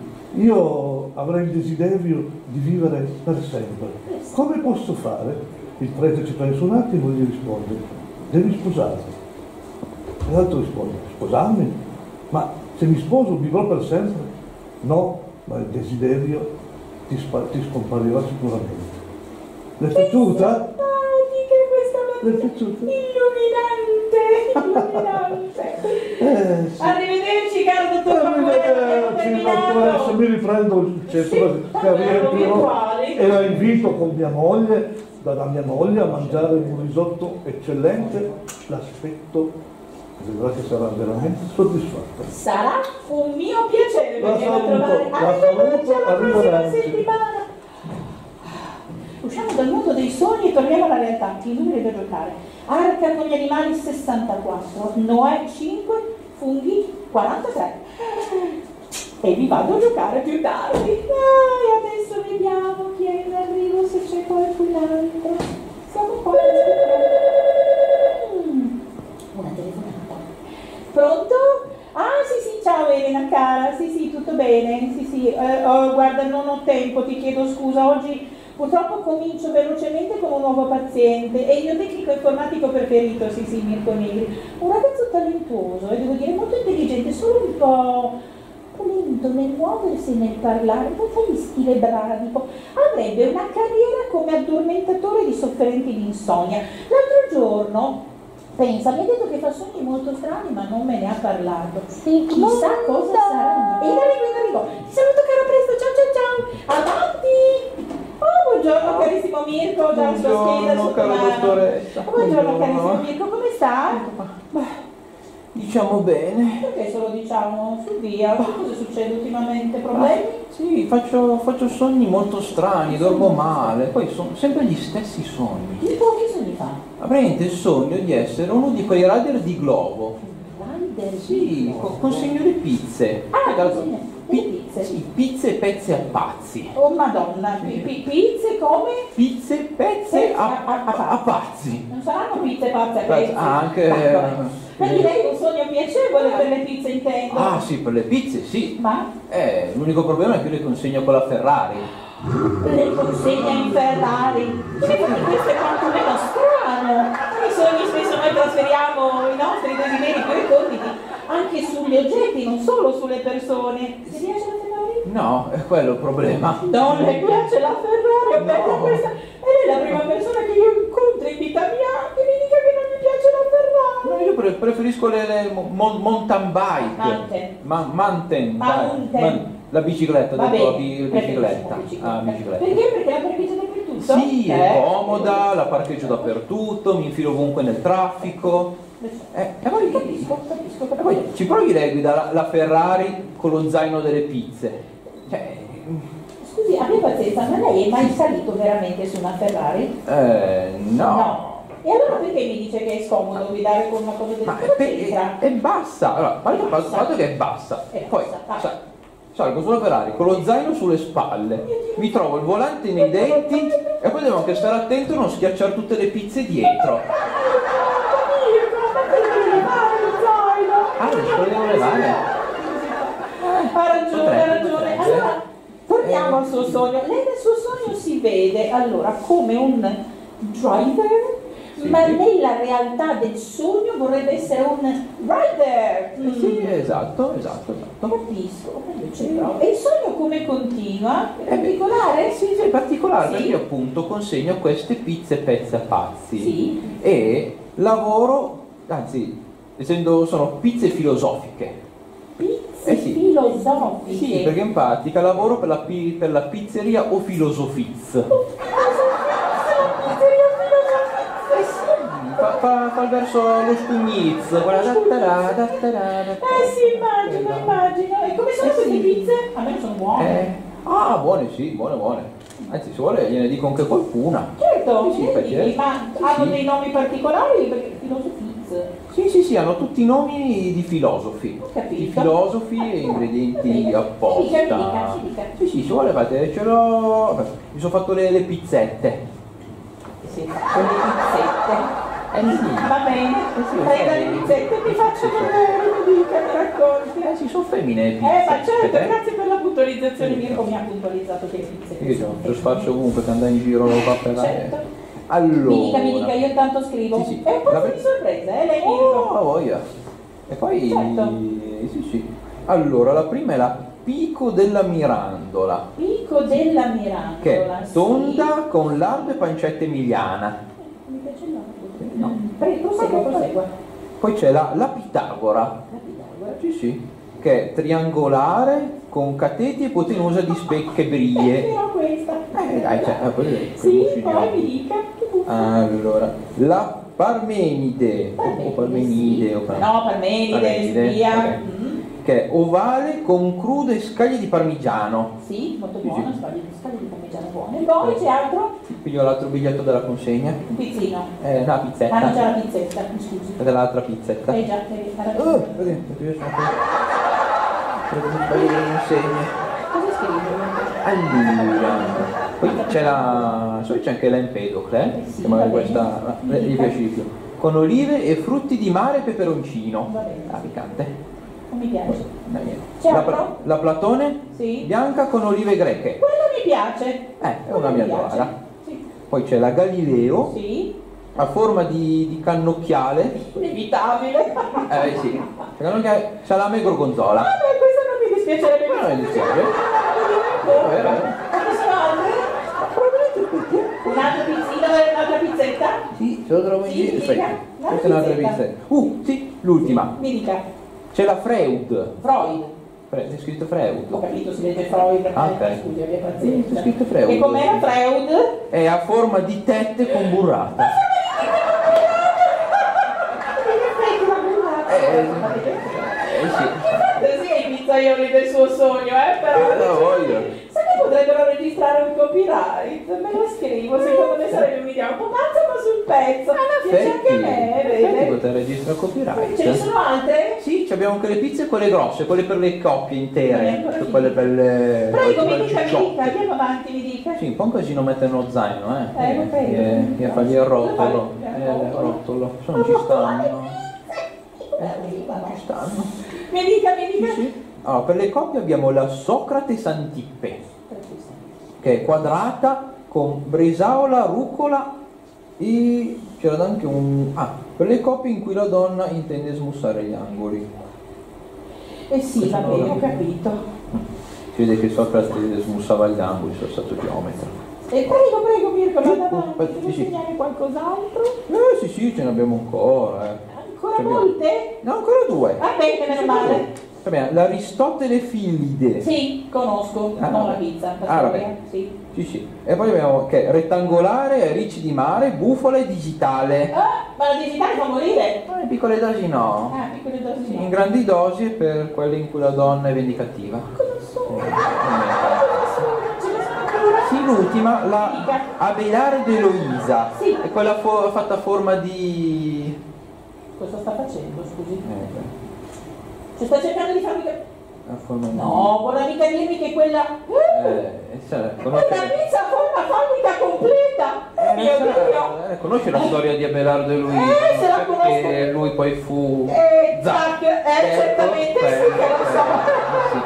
io avrei il desiderio di vivere per sempre. Come posso fare? Il prete ci pensa un attimo e gli risponde: devi sposarti. E l'altro risponde: sposarmi? Ma se mi sposo vivrò per sempre? No, ma il desiderio ti, spa- ti scomparirà sicuramente. Le è piaciuta? Ah, dica questa Le è mattina. piaciuta? Illuminante, illuminante. Eh, sì. Arrivederci, caro dottor Paporello, abbiamo Arrivederci, dottoressa, terminato. mi riprendo il centro Sì, che davvero, riempirò virtuali. e la invito con mia moglie, da mia moglie, a mangiare un risotto eccellente. L'aspetto, vedrà che sarà veramente soddisfatta. Sarà un mio piacere La venire a saluto, trovare. la Arrivederci saluto, alla prossima arrivederci. settimana. Usciamo dal mondo dei sogni e torniamo alla realtà. I numeri da giocare. Arca con gli animali sessantaquattro, Noè cinque, funghi quarantatré. E vi vado a giocare più tardi. Dai, adesso vediamo chi è in arrivo, se c'è qualcun altro. Siamo qua. Mm, una telefonata. Pronto? Ah sì sì, ciao Elena cara, sì sì, tutto bene, sì sì, eh, oh, guarda non ho tempo, ti chiedo scusa, oggi purtroppo comincio velocemente con un nuovo paziente e il mio tecnico informatico preferito, sì sì, Mirko Negri, un ragazzo talentuoso e devo dire molto intelligente, solo un po' lento nel muoversi e nel parlare, un po' di stile bradipo, avrebbe una carriera come addormentatore di sofferenti di insonnia. L'altro giorno pensa, mi ha detto che fa sogni molto strani ma non me ne ha parlato. Chissà cosa saranno. E in arrivo, in arrivo. Ti saluto caro, presto, ciao ciao ciao. Avanti. Oh, buongiorno carissimo Mirko, già la sua scheda Buongiorno, sotto cara mano. dottoressa. Oh, buongiorno Buongiorno. carissimo Mirko, come sta? Beh, Diciamo bene. Perché se lo diciamo? Su via, cosa succede ultimamente? Problemi? Sì, faccio, faccio sogni molto strani, dormo male, poi sono sempre gli stessi sogni. Tipo, che sogni fa? Avrete il sogno di essere uno di quei rider di Globo. Rider? Sì, co- consegno le pizze. Ah, Tra l'altro, consegna pi- le pizze. Sì, pizze e pezzi a pazzi. Oh madonna, pi- pi- pizze come? Pizze e pezzi a, A- a- a pazzi. Non saranno pizze pazze a pezzi? Ah, anche... Ma direi un sogno piacevole per le pizze, intendo. Ah sì, per le pizze sì. Ma? Eh, l'unico problema è che io le consegno con la Ferrari. Le consegna in Ferrari. Sì, perché questo è quantomeno strano. I sogni spesso noi trasferiamo i nostri desideri più reconditi anche sugli oggetti, non solo sulle persone. Ti piace la Ferrari? No, è quello il problema. Non le piace la Ferrari, ho detto No. questa. Ed è la prima persona che io incontro in vita mia che mi dica che non mi piace la Ferrari. No, io pre- preferisco le, le mo- mountain bike. Mountain. Ma- mountain. Mountain. bike. Man- la bicicletta, ho Va detto la bene, bi- preferisco bicicletta. la bicicletta. Ah, bicicletta. Perché? Perché la parcheggio dappertutto? Sì, è Eh. comoda, la parcheggio dappertutto, mi infilo ovunque nel traffico. Eh, e poi, Capisco, capisco, e capisco. poi ci provi lei a guidare la, la Ferrari con lo zaino delle pizze. Cioè, Scusi, abbia pazienza, ma lei è mai salito veramente su una Ferrari? eh, no. E allora perché mi dice che è scomodo guidare con una cosa del Ma è, genere? pe- è, è bassa, allora, a parte il fatto- il fatto che è bassa, È poi bassa, ah. sa- salgo sulla Ferrari con lo zaino sulle spalle, mi trovo il volante nei denti e poi devo anche stare attento a non schiacciare tutte le pizze dietro. Ah, adesso lo devo levare? Ha ragione, ha ragione. Potrebbe. Allora, torniamo al suo sogno. Lei nel suo sogno si vede allora come un driver, Sì. ma nella realtà del sogno vorrebbe essere un rider. Mm. Sì, esatto, esatto, esatto. Capisco, io ci provo. E il sogno come continua? È Eh beh, particolare? Sì, sì, è particolare Sì. perché io appunto consegno queste pizze pezzi a pazzi Sì. e lavoro, anzi, essendo sono pizze filosofiche. Pizze Eh sì. filosofiche. Sì, perché in pratica lavoro per la, pi- per la pizzeria O Filosofiz. Fa, fa, fa il verso lo spugniz, guarda, dattara, dattara, dattara. Eh sì, immagino, immagino. E come sono Eh queste sì. pizze? A me sono buone. Eh, ah, buone sì, buone, buone. Anzi, se vuole gliene dico anche qualcuna. Certo, Sì, sì, perché- ma sì, hanno sì. dei nomi particolari? Perché filosofiz. Sì, sì, sì, hanno tutti i nomi di filosofi. Ho capito. Di filosofi e ingredienti Mi dica, apposta. mi dica, mi dica. Sì, sì, se vuole fate, ce l'ho. Vabbè, mi sono fatto le, le pizzette. Sì, con le pizzette. Eh sì. Va bene, sì, prenda sì. le pizzette, mi faccia Sì, sì. vedere, mi dica, mi racconti. Eh sì, sono femmine le Eh, pizzette. ma certo, eh. grazie per la puntualizzazione, Sì, Mirko sì. mi ha puntualizzato che le pizzette Io sono ce lo spaccio ovunque, che andare in giro lo fa per Certo. Allora. Mi dica, mi dica, io intanto scrivo. Sì, sì. È un po' La- di sorpresa, eh, lei Oh, Mirko. a voglia. E poi. Certo. Sì, sì. Allora, la prima è la Pico della Mirandola, Pico della Mirandola. che è sì. tonda con lardo e pancetta emiliana. Mi piace il nome. No. Prego, prosegua, prosegua. Poi c'è la, la Pitagora, La Pitagora. sì, sì, che è triangolare con cateti e ipotenusa di specche brille. Però questa. Eh, dai, cioè, eh, poi- Sì, poi mi dica. Che buffo. Allora, la Parmenide, o Parmenide, sì. o Par- No, Parmenide, Parmenide, spia. ok. Mm. Che è ovale con crude scaglie di parmigiano. Sì, molto Sì, buono, sì. scaglie di scaglie di parmigiano buone. Poi c'è altro? Qui ho l'altro biglietto della consegna. Un pizzino. Eh, una pizzetta. Ah, non c'è la pizzetta, mi scusi. Ed è l'altra pizzetta. Eh già, eh, ha Oh, ragione. vedi, io sono qui. Credo di sbagliare le consegne. Cosa scrive? Allora, poi c'è la. So c'è anche l'Empedocle, Eh sì, che magari va bene. questa Mi gli dica. piace di più. Con olive e frutti di mare e peperoncino. Va bene. Ah, piccante. Non mi piace. Dai, niente. C'è La, altro? la Platone Sì. bianca con olive greche. Quello mi piace. Eh, è Quello una mi mia piace. dora. Sì. Poi c'è la Galileo Sì. a forma di, di cannocchiale. Inevitabile. Eh sì, cannocchiale, salame e gorgonzola. Ah, beh, questo non mi dispiacerebbe. Ma non mi dispiace. Vabbè, vabbè. Quante sono altre? Un altro pizzino e un'altra pizzetta? Sì, se lo trovo in Sì, giro. dica. Aspetta, Una questa è un'altra pizzetta. pizza. Uh, sì, l'ultima. Mi dica. C'è la Freud. Freud. Fre- C'è scritto Freud. Ho capito, si legge Freud. Ah, ok. eh, Scusi, abbia Sì, pazienza. c'è scritto Freud. E com'era Freud? È a forma di tette con burrata. Eh, Eh sì. Fantasia i pizzaioli del suo sogno, eh, però. Eh, la voglio. Sai che potrebbero registrare un copyright? Me lo scrivo, secondo me sarebbe un'idea un po' pazza ma sul pezzo. Piace anche a me, Effetti vede? poter registrare copyright. Ce ne sono altre? Sì, ci abbiamo anche le pizze, quelle grosse, quelle per le coppie intere, Ancora cioè sì. quelle belle. Prego, quelle mi dica, mi cicciotte. dica, andiamo avanti, mi dica. Sì, un po' un casino mettere uno zaino, eh. Eh, lo prego. Eh, che fargli il rotolo. Eh, Eh, il rotolo. Se non ci stanno. Eh, non ci stanno. Mi dica, mi dica. Sì. Allora, per le coppie abbiamo la Socrate Santippe, che è quadrata con bresaola, rucola e c'era anche un... Ah, per le coppie in cui la donna intende smussare gli angoli. Eh sì, va bene, ho capito. Si vede che Socrate smussava gli angoli, sono stato geometra. E prego, prego Mirko, vada avanti, Aspetta, devo sì, sì. insegnare qualcos'altro? Eh sì sì, ce ne abbiamo ancora, eh. Ancora Ce abbiamo- molte? No, ancora due. Ah bene, meno male. Abbiamo l'Aristotele Filide. Sì, conosco, Ah, non vabbè. la pizza, la Ah, storia, vabbè. sì. Sì, sì. E poi abbiamo che è rettangolare, ricci di mare, bufala e digitale. Ah, ma la digitale fa morire? Ma in piccole dosi no. Ah, piccole dosi Sì, no. in grandi dosi per quelle in cui la donna è vendicativa. Cosa sono? Eh, Cosa sono? Ce ne sono ancora? Sì, l'ultima, la Dica. Abelardo Eloisa. Sì. È quella fo- fatta a forma di... Cosa sta facendo, scusi? Eh, Ci sta cercando di farmi capire? a forma di... No, vuole mica dirmi che quella... Uh, Eh, sa- è conosce... una pizza a forma fallica completa! Oh mio Dio! Eh, conosci la storia di Abelardo Eloisa? Eh, se la Perché conosco. lui poi fu... Eh, Zac. zac, eh, Ecco, certamente sì quello, che lo so. quello,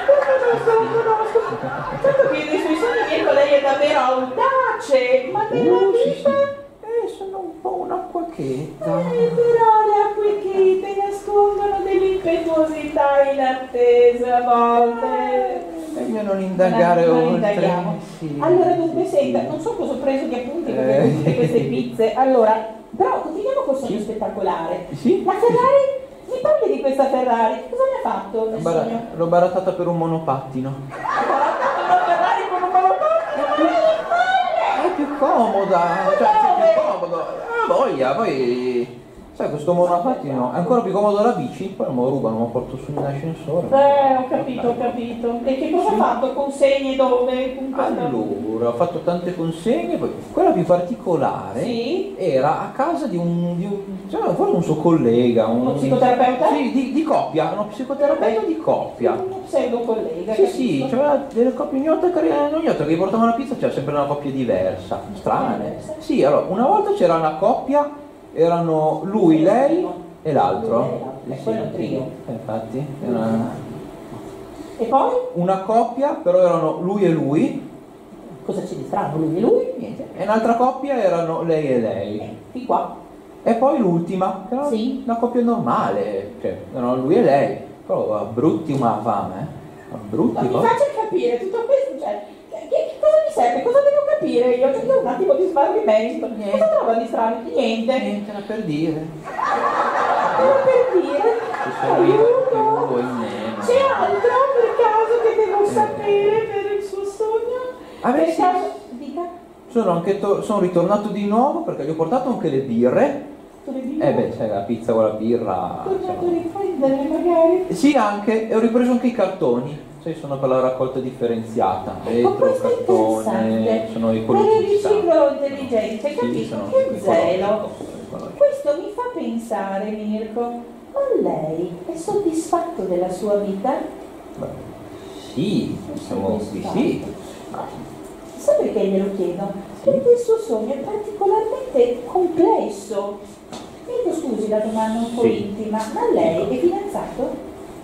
Lo conosco, lo conosco. Certo che nei suoi sogni Mirko lei è davvero audace, ma sì. nella Uh, sì, sì. vita... Eh, sono un po' un'acquachetta. Eh, però le acquechite nascondono dell'impetuosità inattesa a volte. Meglio non indagare Non oltre. indaghiamo. Sì, Allora dunque sì, senta, sì. non so cosa ho preso di appunti perché Eh. con tutte queste pizze. Allora, però continuiamo col sogno spettacolare. Sì? La Ferrari? Mi parli di questa Ferrari? Cosa ne ha fatto nel Bara- sogno? L'ho barattata per un monopattino. Ha barattato una Ferrari con un monopattino, ma non è male! È più comoda, cioè è più comodo. Ah, voglia, poi sai questo monopattino è ancora più comodo della bici, poi non me lo rubano, me lo porto su nell'ascensore. Eh, ho capito, ho capito. E che cosa ha fatto? Consegne dove? Con questa- Allora, ho fatto tante consegne, poi quella più particolare Sì? era a casa di un, di un cioè, forse un suo collega, un Uno psicoterapeuta? Sì, di, di coppia, uno psicoterapeuta di coppia. Un pseudo collega. Sì, sì, c'era delle coppie ignote che, non ignote che portavano la pizza, c'era sempre una coppia diversa, strane. Sì, allora, una volta c'era una coppia, erano lui, lei e l'altro. Lui e Sì, quello è un trio. eh, infatti, era E poi? una coppia, però erano lui e lui, Cosa c'è di strano? Lui e lui? Niente. e un'altra coppia erano lei e lei. Eh, Fin qua. E poi l'ultima, che era Sì. una coppia normale, cioè erano lui e lei, però brutti una fame, eh. Ma brutti mi poi. faccia capire tutto questo, cioè, che, che cosa mi serve? Cosa devo capire io? Cioè, io ho un attimo di smarrimento. Niente. Cosa trova di strano? Niente. Niente da per dire. Cosa per dire? Ci sono io più Aiuto. voi meno. C'è altro per caso che devo sapere per il suo sogno? Ah, beh, Per sì. caso- Dica. Sono, anche to- sono ritornato di nuovo perché gli ho portato anche le birre. Tu le dico? Eh beh, c'è la pizza con la birra. Tornato a insomma. riprenderle magari. Sì, anche, e ho ripreso anche i cartoni. Sì, sono per la raccolta differenziata. Ecco, Vetro, questo è cartone, interessante. sono Per il ecologista. riciclo intelligente, Sì, capisco, sono che zelo. ecologico, ecologico. Questo mi fa pensare, Mirko, ma lei è soddisfatto della sua vita? Beh, sì, diciamo di sì. Sa perché glielo chiedo? Perché il suo sogno è particolarmente complesso. Mirko, scusi la domanda un po' Sì. intima, ma lei è fidanzato?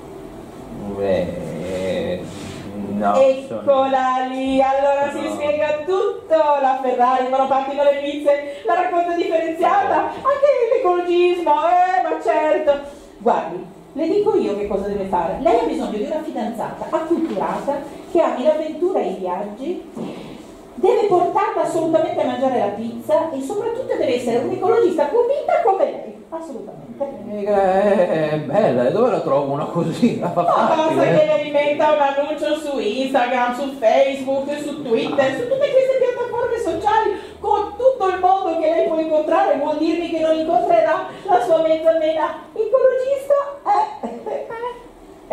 Beh, no. sono- Eccola lì, allora si No. spiega tutto, la Ferrari, il monopattino, le pizze, la raccolta differenziata, anche l'ecologismo, eh, ma certo. Guardi, le dico io che cosa deve fare. Lei ha bisogno di una fidanzata acculturata, che ami l'avventura e i viaggi, deve portarla assolutamente a mangiare la pizza e soprattutto deve essere un ecologista convinta come lei, assolutamente. Eh, È bella, e dove la trovo una così? La fa No, basta facile. che le rimetta un annuncio su Instagram, su Facebook, su Twitter, su tutte queste piattaforme sociali con tutto il mondo che lei può incontrare. Vuol dirmi che non incontrerà la sua mezza mena ecologista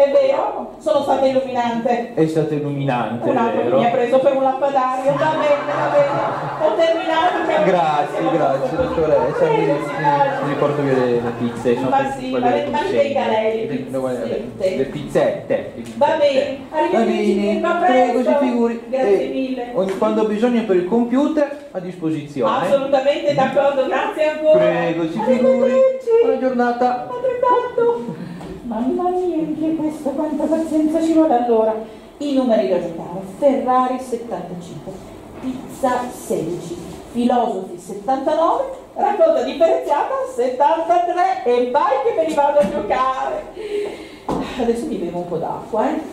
È vero, sono stata illuminante. È stato illuminante, Un altro che vero? mi ha preso per un lampadario. Va bene, va bene. Ho terminato. Grazie, Siamo grazie così. dottoressa, mi, Prego, mi, signora. mi porto via le, le pizze, sono Ma quelle- sì, quelle ma le- ma consegni. dei galè, le Le- le- pizzette. le pizzette, le pizzette. Va bene, Va arrivederci, bene, ma prego, presto. si figuri. Grazie Eh, mille. ogni- quando ho bisogno per il computer, a disposizione. Assolutamente d'accordo, grazie ancora. Prego, si figuri. Arrivederci. Buona giornata. Altrettanto. Mamma mia, anche questo, quanta pazienza ci vuole. Allora, i numeri da giocare: Ferrari settantacinque, pizza sedici, filosofi settantanove, raccolta differenziata settantatré, e vai che me li vado a giocare. Adesso mi bevo un po' d'acqua, eh.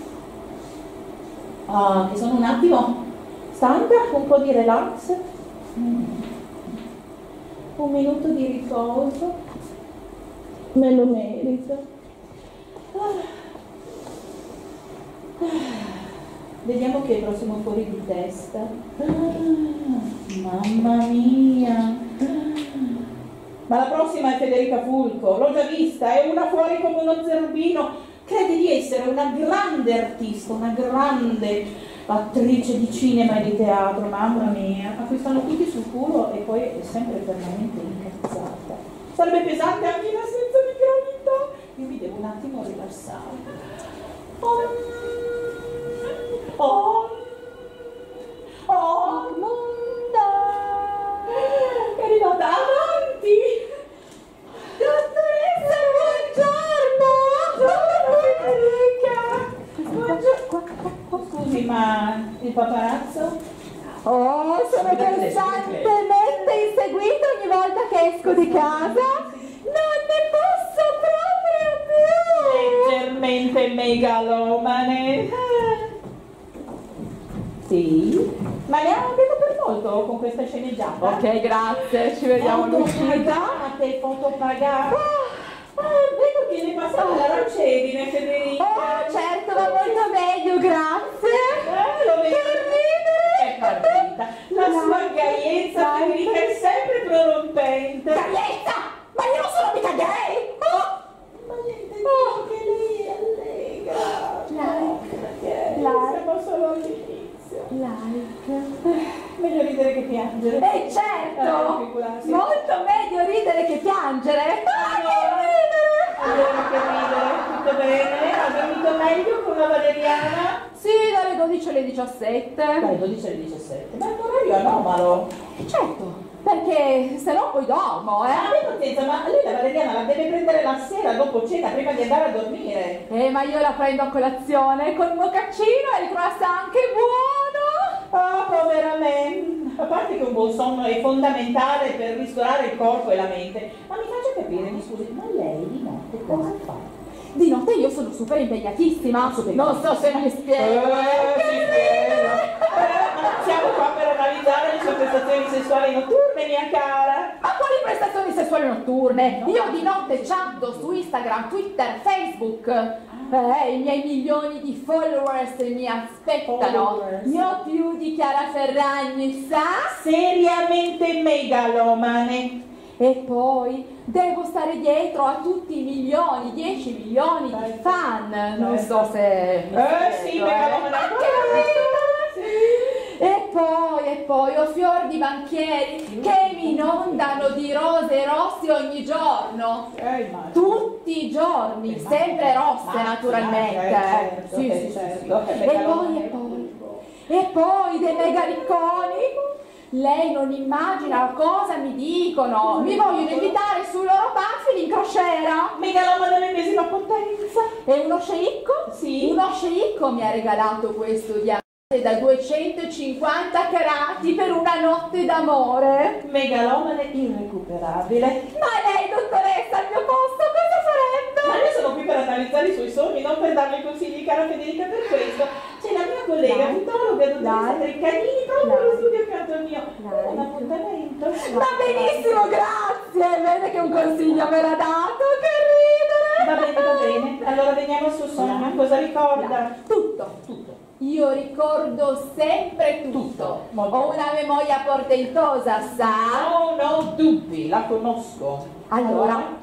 Ah, che sono un attimo stanca, un po' di relax. Mm. Un minuto di riposo. Me lo merito. Vediamo che è il prossimo fuori di testa. Ah, mamma mia. Ma la prossima è Federica Fulco, l'ho già vista, è una fuori come uno zerbino. Crede di essere una grande artista, una grande attrice di cinema e di teatro, mamma mia. Ma qui stanno tutti sul culo e poi è sempre eternamente incazzata. Sarebbe pesante anche in assenza di gravità. Io mi devo un attimo rilassare. Oh, oh, oh, Monda! È arrivata avanti! Dottoressa, buongiorno! Buongiorno, Federica! Buongiorno. Scusi, ma il paparazzo? Oh, sono costantemente inseguita ogni volta che esco di casa. Non ne posso proprio più. Leggermente megalomane. Sì, ma ne abbiamo per molto con questa sceneggiata. Ok, grazie, ci vediamo Foto all'uscita. pagate, foto pagate. Ah, vedo che ne passava la rocedine, Federica. Oh, certo, va molto meglio, grazie. Eh, lo vedo. Che ridere. È partita. La sua gaiezza, Dai. Federica, è sempre prorompente. Gaietta! Ma io non sono mica gay! Oh! Ma niente, dico che lei è allegra. No, perché Like. siamo solo all'inizio. Like. Meglio ridere che piangere. Eh certo! Eh, figurarsi. Molto meglio ridere che piangere. Ah, che ridere! Allora che ridere, tutto bene? Ha dormito meglio con la valeriana? Sì, dalle dodici alle diciassette. Dai, dodici alle diciassette. Ma è un orario anomalo. Certo, perché se no poi dormo, Ma eh? abbi pazienza, ma lei la valeriana la deve prendere la sera dopo cena, prima di andare a dormire. Eh, ma io la prendo a colazione con un mocaccino e il croissant, che buono! Ah, povera me. A parte che un buon sonno è fondamentale per ristorare il corpo e la mente. Ma mi faccia capire, mi scusi, ma lei di notte cosa fa? Di notte io sono super impegnatissima, non so se mi spiego. Eh, si spiega. Eh, ma siamo qua per analizzare le sue prestazioni sessuali notturne, mia cara. Ma quali prestazioni sessuali notturne? Io di notte chatto su Instagram, Twitter, Facebook. Eh, i miei milioni di followers mi aspettano. Followers. Ne ho più di Chiara Ferragni, sa? Seriamente megalomane. E poi devo stare dietro a tutti i milioni, dieci milioni di fan. Non so se mi Eh sì, spiego, megalomane. Ma che ridere! E poi, e poi ho fior di banchieri che mi inondano di rose rosse ogni giorno. Eh, immagino. Tutti i giorni, sempre rosse Ma- naturalmente. eh, certo, Sì, eh, sì, sì, certo. sì. Eh, E poi, megalomane. e poi, e poi dei mega ricconi. Lei non immagina cosa mi dicono. Mi vogliono invitare sui loro paffi in crociera. Megalomane dell'ennesima potenza. E uno sceicco? Sì. Uno sceicco mi ha regalato questo diamante da duecentocinquanta carati per una notte d'amore. Megalomane irrecuperabile. Ma lei, dottoressa, al mio posto cosa farebbe? Ma io sono qui per analizzare i suoi sogni, non per darle consigli, cara Federica, per questo. C'è la mia collega, Dai. tutologa, dottoressa Dai. Treccadini, proprio Dai. allo studio accanto al mio. Dai. Un appuntamento. Va benissimo, grazie. Vede che un consiglio me l'ha dato, che ridere. Va bene, va bene. Allora veniamo al suo sogno. Cosa ricorda? Tutto, tutto. Io ricordo sempre tutto. Molto. Ho una memoria portentosa, sa? No, no dubbi, la conosco. Allora,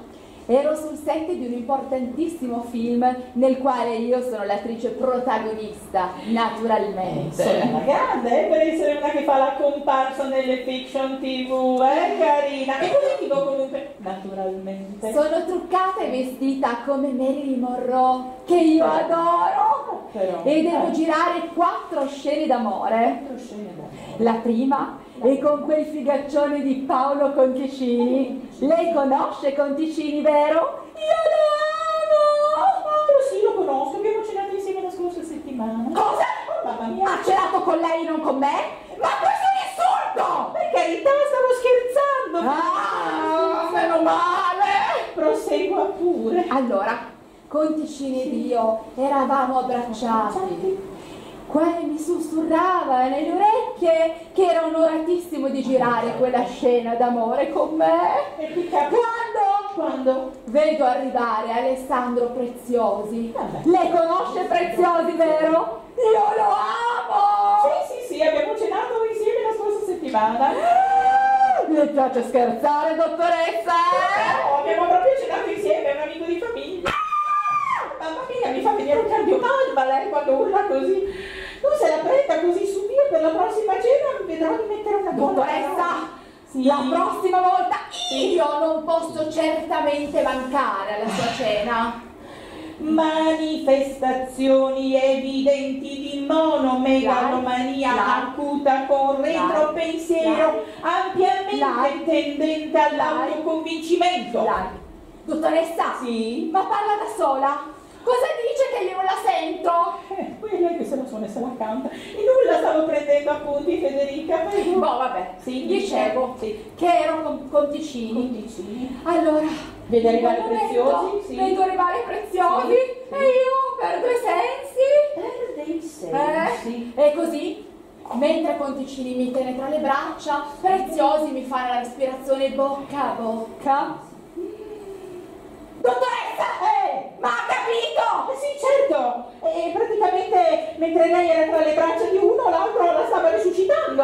Ero sul set di un importantissimo film nel quale io sono l'attrice protagonista, naturalmente. Sono una grande, eh, per essere una che fa la comparsa nelle fiction tivù, eh, carina. E positivo comunque, naturalmente. Sono truccata e vestita come Marilyn Monroe, che io adoro. Però, E devo eh. girare quattro scene d'amore. Quattro scene d'amore. La prima è con quel figaccione di Paolo Conticini. Lei conosce Conticini, vero? Io lo amo! Oh, sì, lo conosco, abbiamo cenato insieme la scorsa settimana. Cosa? Oh, mamma mia. Ha cenato con lei, non con me? Ma questo è un insulto! Per carità, stavo scherzando. Ah, meno male! Prosegua pure. Allora, Conticini ed io eravamo abbracciati. Qua mi sussurrava nelle orecchie che era onoratissimo di girare quella scena d'amore con me. E qui cap- Quando? Quando? Vedo arrivare Alessandro Preziosi. Vabbè. Lei conosce Preziosi, vero? Io lo amo! Sì, sì, sì, abbiamo cenato insieme la scorsa settimana. Mi piace scherzare, dottoressa? No, abbiamo proprio cenato insieme, è un amico di famiglia. Mamma mia, mi fa venire un cardiopalma lei quando urla così. Tu se la prenda così su mia per la prossima cena vedrò di mettere una buona Dottoressa, parola. Sì. la prossima volta io non posso certamente mancare alla sua cena. Manifestazioni evidenti di monomegalomania Like. acuta con retropensiero ampiamente Like. tendente all'autoconvincimento. Dai. Dottoressa, Sì? ma parla da sola? Cosa dice che io non la sento? Eh, poi è lei che se la suona e se la canta. E nulla, stavo prendendo appunti, Federica. Prego. Boh, vabbè, Sì, dicevo sì. che ero con Conticini. Conticini. Allora, Vede arrivare in quel Preziosi, momento sì. vedo arrivare Preziosi Sì, sì. e io perdo i sensi. Perde i Eh? sensi. E così, mentre Conticini mi tiene tra le braccia, Preziosi mi fa la respirazione bocca a bocca. Dottoressa! Eh! Ma ha capito? Eh, Sì, certo! E praticamente mentre lei era tra le braccia di uno, l'altro la stava risuscitando.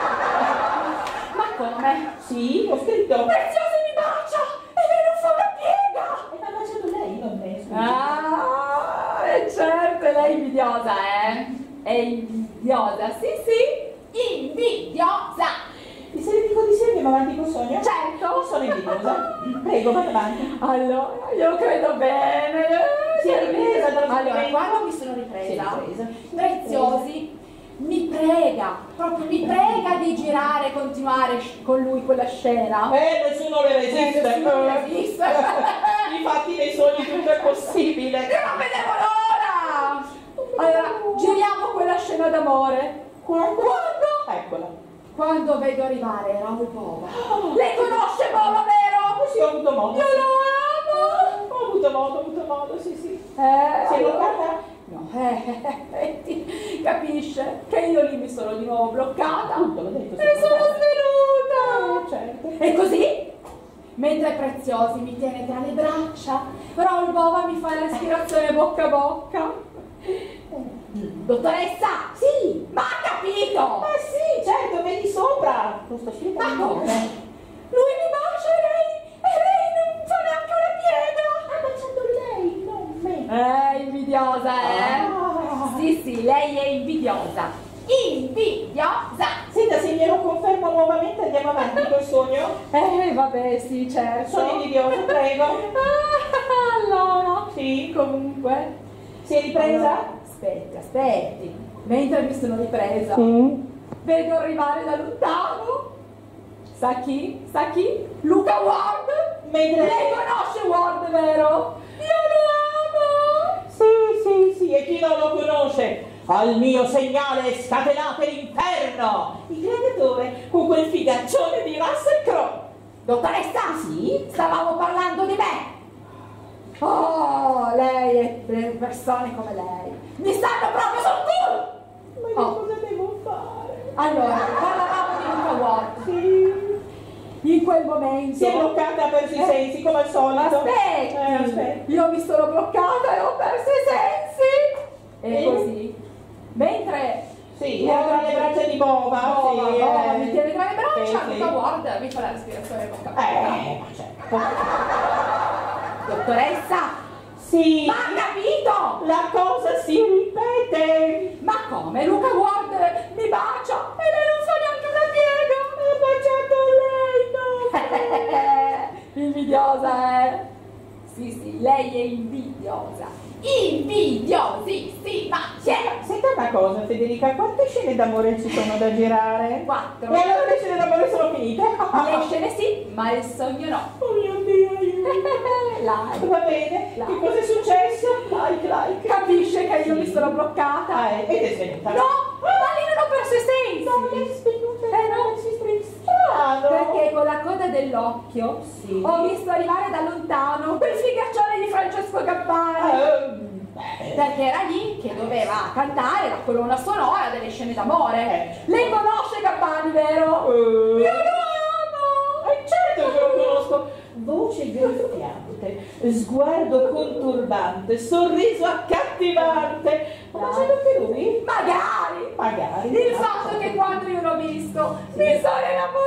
Ma come? Sì, ho scritto. Preziosi mi bacia e lei non fa una piega! E mi ha baciato lei, non me. scusi. Ah, è certo, lei è invidiosa, eh? È invidiosa, sì, sì, invidiosa! E se le dico di sì andiamo avanti col sogno? Certo! Non sono invidiosa. Prego, vada avanti. Allora, io credo bene. Si è ripresa dal Allora, momento. quando mi sono Si è ripresa, ripresa. Preziosi mi prega, proprio mi prega di girare e continuare sc- con lui quella scena. Eh, nessuno le resiste. Nessuno le resiste. Infatti nei sogni tutto è possibile. Io non vedevo l'ora! Allora, giriamo quella scena d'amore. Quando? Quando? Eccola. Quando vedo arrivare Raul Bova. Lei conosce Bova, vero? Sì, ho avuto modo. Io lo amo! Ho avuto modo, ho avuto modo, sì, sì. Eh, Si è bloccata? No, eh, eh, ti- capisce che io lì mi sono di nuovo bloccata. Appunto, l'ho detto. si E è sono bloccata. svenuta! Eh, certo. E così, mentre Preziosi mi tiene tra le braccia, Raul Bova mi fa la respirazione bocca a bocca. Dottoressa! Sì! Ma ha capito! Ma sì, certo, vedi sopra. Non sto Ma spiegando. come? Lui mi bacia e lei, e lei non fa neanche una piega! Ha baciato lei, non me. Eh, invidiosa, eh? Ah. Sì, sì, lei è invidiosa. Invidiosa! Senta, se glielo confermo nuovamente andiamo avanti col sogno. Eh, vabbè, sì, certo. Sono invidiosa, prego. Ah, allora, Sì. comunque... Si è ripresa? Allora, aspetti, aspetti. Mentre mi sono ripresa, vedo arrivare da lontano. Sa chi? Sa chi? Luca Ward! Mentre... Lei conosce Ward, vero? Io lo amo! Sì, sì, sì, e chi non lo conosce? Al mio segnale scatenate l'inferno! Il gladiatore con quel figaccione di Russell Crowe. Dottoressa, sì? Stavamo parlando di me. Oh, lei e le persone come lei mi stanno proprio sul culo! Ma io Oh. cosa devo fare? Allora, parlavamo di Luca Ward. Sì. In quel momento... Si è bloccata, ha perso i Eh. sensi, come al solito. Aspetti! Eh, aspetti. Io mi sono bloccata e ho perso i sensi! E E? così, mentre... Sì, era tra le braccia di Bova. Bova, sì, Bova, eh. mi tiene tra le braccia, Sì, sì. Luca Ward mi fa la respirazione bocca a bocca. Eh, ma certo. Dottoressa? Sì. Ma ha capito? La cosa si ripete. Ma come? Luca Ward mi bacia e lei non fa neanche una piega. Ha baciato lei, no? Invidiosa, eh? Sì, sì, lei è invidiosa. Invidiosissima. Senta una cosa, Federica, quante scene d'amore ci sono da girare? Quattro. E allora le scene d'amore sono finite? Le scene sì, ma il sogno no. Oh mio Dio, aiuto. Like. Va bene, Like. che cosa è successo? Like, like. Capisce che io Sì. mi sono bloccata? Ah, eh, ed è svenuta. No, ma lì non ho perso i sensi. No, lei è svenuta. Eh no, si strano. perché con la coda dell'occhio Sì. ho visto arrivare da lontano quel figaccione di Francesco Gabbani. Ehm, Perché era lì che doveva cantare la colonna sonora delle scene d'amore. Eh. Lei conosce Gabbani, vero? Eh. Io lo amo! Eh, certo che lo conosco. Voce graffiante, sguardo conturbante, sorriso accattivante. Ma c'è anche lui? Magari! Magari. Il fatto che quando io l'ho visto mi sono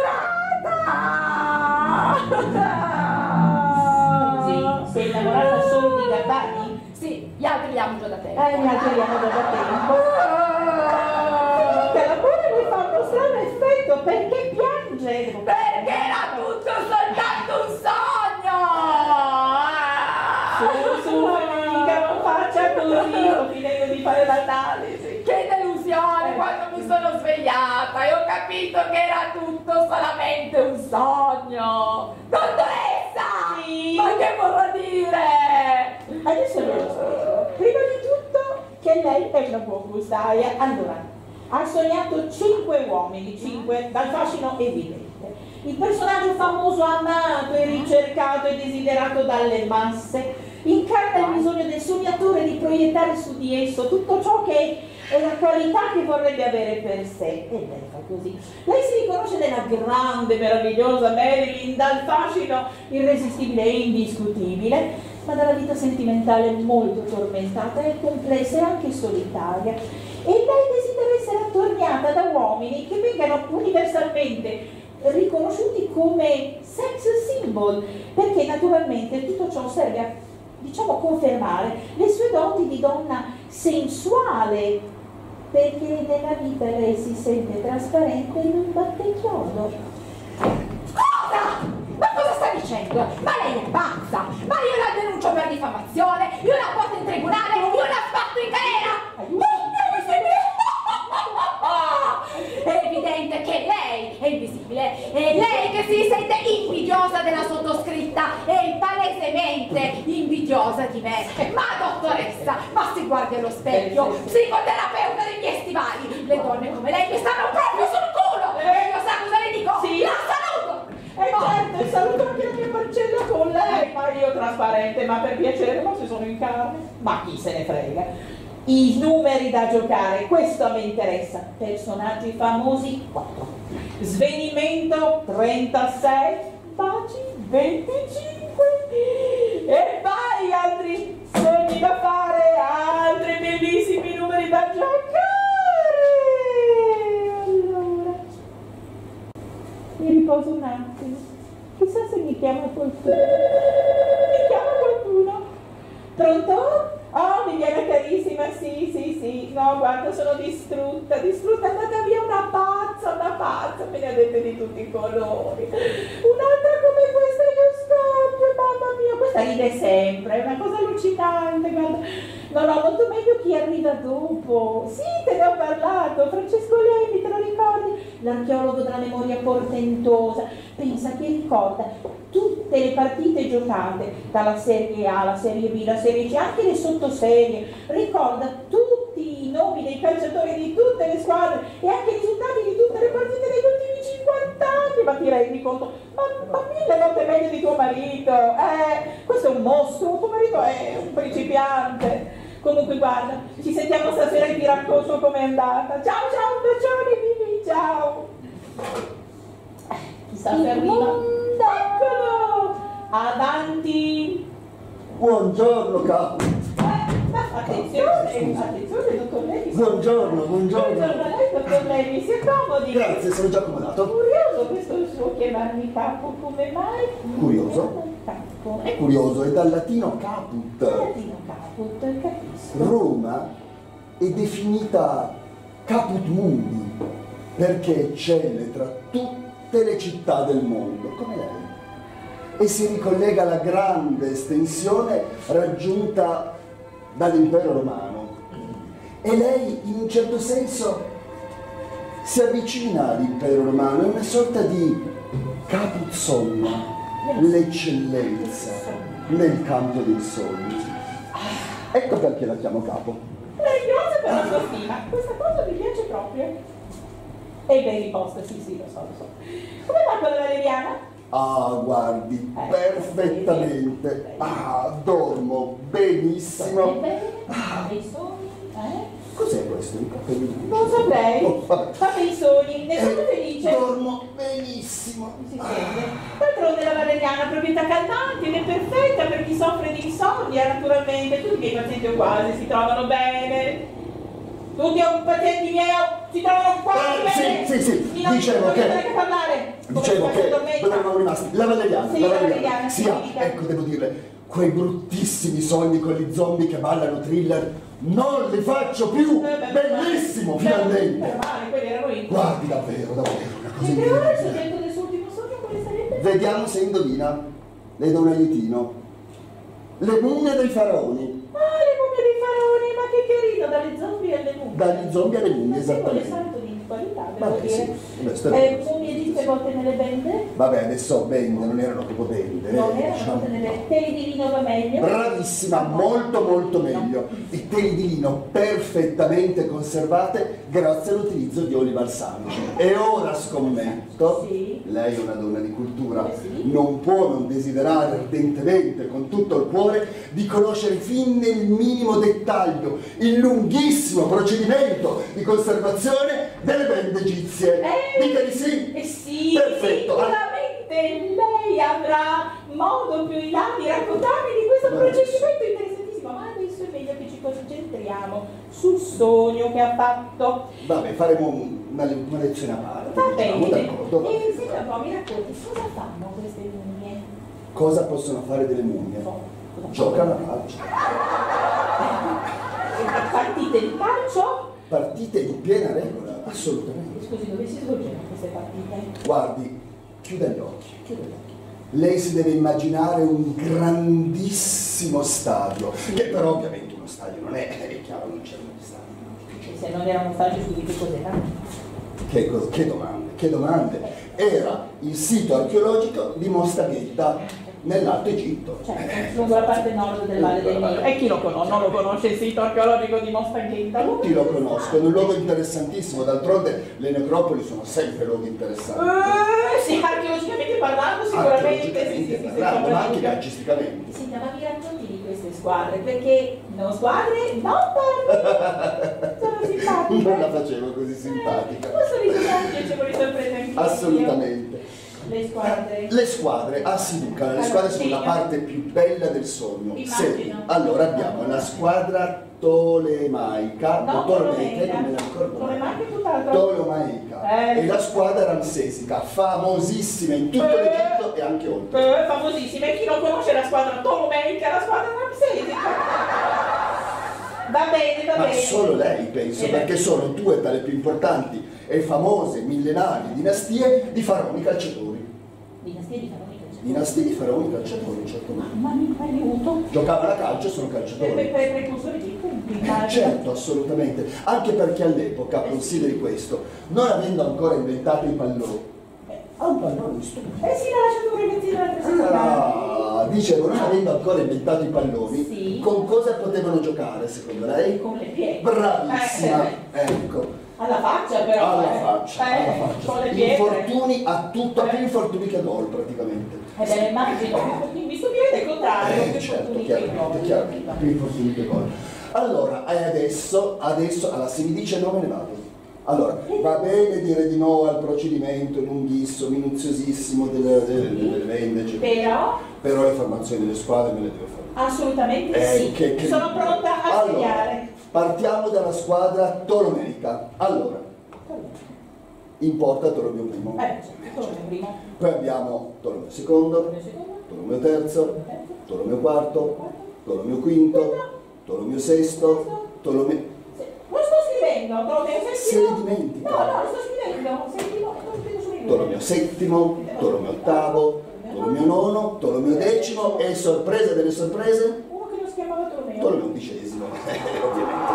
innamorata! Sì, sei innamorata solo di Gabbani? Sì, gli altri li amo già da tempo. Eh, gli altri li amo già da tempo. Che l'amore mi fa uno strano effetto, perché piange? Perché era tutto soltanto un sogno! Su, su, Federica, non faccia così, sto finendo di fare l'analisi. Che delusione quando mi sono svegliata e ho capito che era tutto solamente un sogno! Dottoressa! Sì? Ma che vorrà dire? Adesso ve lo spiego. Prima di tutto che lei è una buongustaia. Allora, ha sognato cinque uomini, cinque dal fascino evidente. Il personaggio famoso, amato e ricercato e desiderato dalle masse, incarna il bisogno del sognatore di proiettare su di esso tutto ciò che è la qualità che vorrebbe avere per sé. E lei fa così. Lei si riconosce nella grande, meravigliosa Marilyn, dal fascino irresistibile e indiscutibile, ma dalla vita sentimentale molto tormentata e complessa e anche solitaria. E lei desidera essere attorniata da uomini che vengano universalmente riconosciuti come sex symbol, perché naturalmente tutto ciò serve a, diciamo, confermare le sue doti di donna sensuale, perché nella vita lei si sente trasparente e non batte chiodo. Cosa? Ma cosa sta dicendo? Ma lei è pazza! Ma io la denuncio per diffamazione, io la porto in tribunale, io la sbatto in galera! È evidente che lei è invisibile, è lei che si sente invidiosa della sottoscritta e palesemente invidiosa di me. Ma dottoressa, ma si guardi allo specchio, psicoterapeuta dei miei stivali, le donne come lei mi stanno proprio sul culo! E io sa cosa le dico? Sì. La saluto! E certo, saluto anche la mia parcella con lei, ma io trasparente, ma per piacere, ma se sono in carne, ma chi se ne frega. I numeri da giocare, questo mi interessa. Personaggi famosi quattro, svenimento trentasei, baci venticinque e vai, altri sogni da fare, altri bellissimi numeri da giocare. Allora, mi riposo un attimo, chissà se mi chiama qualcuno. Mi chiama qualcuno? Pronto? Oh, mi viene carissima, sì, sì, sì. No, guarda, sono distrutta, distrutta, è andata via una pazza, una pazza, me ne ha dette di tutti i colori. Un'altra come questa che scoppia, mamma mia, questa ride sempre, è una cosa allucinante, guarda. No, no, molto meglio chi arriva dopo. Sì, te ne ho parlato, Francesco Lemmi, te lo ricordi? L'archeologo della memoria portentosa. Pensa che ricorda tutte le partite giocate, dalla Serie A alla Serie B, la Serie C, anche le sottoserie, ricorda tutti i nomi dei calciatori di tutte le squadre e anche i risultati di tutte le partite degli ultimi cinquanta anni, ma ti rendi conto? Ma, ma mille volte meglio di tuo marito, eh, questo è un mostro, tuo marito è un principiante. Comunque guarda, ci sentiamo stasera e ti racconto com'è andata. Ciao ciao, un bacione, Vivi, ciao! Chissà se arriva. Eccolo! Avanti! Buongiorno capo. Eh, attenzione, attenzione, dottor Levi. Buongiorno, buongiorno. Buongiorno a lei, dottor Levi, si accomodi. Grazie, sono già accomodato. Curioso questo il suo chiamarmi capo, come mai? Curioso. Capo. È curioso, è dal latino caput. Latino caput, capisco. Roma è definita caput mundi perché eccelle tra tutte le città del mondo, come lei, e si ricollega alla grande estensione raggiunta dall'impero romano. E lei, in un certo senso, si avvicina all'impero romano, è una sorta di caput somma, l'eccellenza nel campo dei sogni. Ecco perché la chiamo capo. La ringrazio per la sua stima, questa cosa mi piace proprio. E ben riposta, sì sì, lo so, lo so. Come va con la valeriana? Ah, guardi, Eh, perfettamente. Ah, dormo benissimo. Bene, dei sogni, eh? Cos'è questo? Un caffè di luce? Non saprei. Oh, vabbè. Fa bei sogni, ne sono Eh, felice. Dormo benissimo. Si sente. D'altronde la valeriana ha proprietà calmanti ed è perfetta per chi soffre di insonnia, naturalmente. Tutti i miei pazienti o quasi si trovano bene. Tutti i pazienti miei si trovano quasi Eh, bene. sì, sì, sì. Io non Dicevo non che- bisogna che parlare. Dicevo Come che se fosse dove eravamo rimasti? La valeriana, Sì, la la valeriana. valeriana, Sì, sì, ah, dica. ecco, devo dirle, quei bruttissimi sogni con gli zombie che ballano thriller, non li faccio più! Eh, beh, Bellissimo, beh, finalmente! Meno male, quelli erano io. Guardi, davvero, davvero, una cosa E per ora il incredibile. soggetto del suo ultimo sogno quale sarebbe? Vediamo se indovina. Le do un aiutino. Le mummie dei faraoni. Ah, le mummie dei faraoni, ma che carino, dalle zombie alle mummie. Dagli zombie alle mummie, Ma seguo il esattamente. salto di qualità, devo Vabbè, sì. dire. Vabbè, sto Eh, bene. mummie dite volte nelle bende? Vabbè, adesso bende, non erano proprio bende. Non eh, erano diciamo. volte nelle teli di lino va meglio? Bravissima, molto molto meglio. I teli di lino perfettamente conservate grazie all'utilizzo di oli balsamici. E ora scommetto, Sì. lei è una donna di cultura, Eh sì. non può non desiderare ardentemente, con tutto il cuore, di conoscere fin nel minimo dettaglio il lunghissimo procedimento di conservazione delle bende egizie. Eh, Dica di sì? Eh sì, Perfetto. sicuramente lei avrà modo più in là di raccontarmi di questo Beh, procedimento interessantissimo, ma adesso è meglio che ci concentriamo sul sogno che ha fatto. Vabbè, faremo una, una lezione a parte, Va diciamo, bene, d'accordo? va e bene. senta un po', mi racconti, cosa fanno queste mummie? Cosa possono fare delle mummie? Giocano a calcio. Partite di calcio? Partite di piena regola, assolutamente. Scusi, dove si svolgono queste partite? Guardi, chiuda gli occhi. Chiudo gli occhi. Lei si deve immaginare un grandissimo stadio, che però ovviamente uno stadio non è, è chiaro, non c'è uno stadio. E se non era uno stadio, scusi, che cos'era? Che, cos- che domande, che domande. Era il sito archeologico di Mostaghetta, nell'Alto Egitto. Cioè, lungo la parte nord del Valle del Nilo. E chi lo conosce? Non lo conosce il sito archeologico di Mostaghetta? Tutti lo conoscono, è un luogo interessantissimo, d'altronde le necropoli sono sempre luoghi interessanti. Eh, sì, archeologicamente parlando sicuramente, sì, sì, sì, Archeologicamente senza parlando, ma anche dubbio. calcisticamente. Senta, ma mi racconti di queste squadre, perché non squadre, non parli, sono simpatica. Non la facevo così simpatica. Posso risultare piacevoli sorprese anche io? Assolutamente. Le squadre. Le squadre, ah sì Luca, le squadre sono la parte più bella del sogno. Immagino. Senti, allora abbiamo la squadra tolemaica, No, o tolomeica, Tolomeica. non me la ricordo mai. Tolomeica è tutt'altro. Tolomeica. Eh. E la squadra ramsesica, famosissima in tutto Eh. l'Egitto e anche oltre. Eh, famosissima, e chi non conosce la squadra tolomeica, la squadra ramsesica? Va bene, va Ma bene. solo lei, penso, Eh, perché sono due tra le più importanti e famose millenarie dinastie di faraoni calciatori. Dinastia di faraoni calciatori. Dinastie di faraoni calciatori, certo. Mamma mia, aiuto. Giocavano a calcio e sono Per, calciatori. per, per precursori di punti, immagino. Certo, assolutamente. Anche perché all'epoca, consideri questo, non avendo ancora inventato i palloni, ha un pallone in studio. Eh sì, l'ha lasciato un ragazzino l'altra settimana. Ah, dicevo, non avendo ancora inventato i palloni, Sì. con cosa potevano giocare secondo lei? Con le pieghe. Bravissima, Eh, ecco. alla faccia però. Alla eh. faccia, Eh, alla faccia. Con le pietre. Infortuni a tutto, più infortuni che gol praticamente. Eh beh, immagino, più fortuni visto piede, contrario, Eh, più certo, fortuni che chiaramente, gol. chiaramente, più infortuni che gol. Allora, e adesso, adesso, allora, se mi dice il nome ne vado. Allora, va bene dire di no al procedimento lunghissimo, minuziosissimo delle, delle, delle vende, eccetera. Però, Però le formazioni delle squadre me le devo fare. assolutamente Eh, sì. che- che- Sono pronta a Allora, segnare. partiamo dalla squadra tolomeica. Allora, in porta Tolomeo primo. Eh, Tolomeo primo. Poi abbiamo Tolomeo secondo, Tolomeo terzo, Tolomeo quarto, Tolomeo quinto, Tolomeo sesto, Tolomeo... Lo sto scrivendo, Tolomeo Se settimo. li dimentica. No, no, lo sto scrivendo. Settimo, lo scrivo su libro. Tolomeo settimo, Tolomeo ottavo, Tolomeo nono, Tolomeo decimo e sorpresa delle sorprese, Uno che lo si chiamava Tolomeo. Tolomeo undicesimo, ovviamente.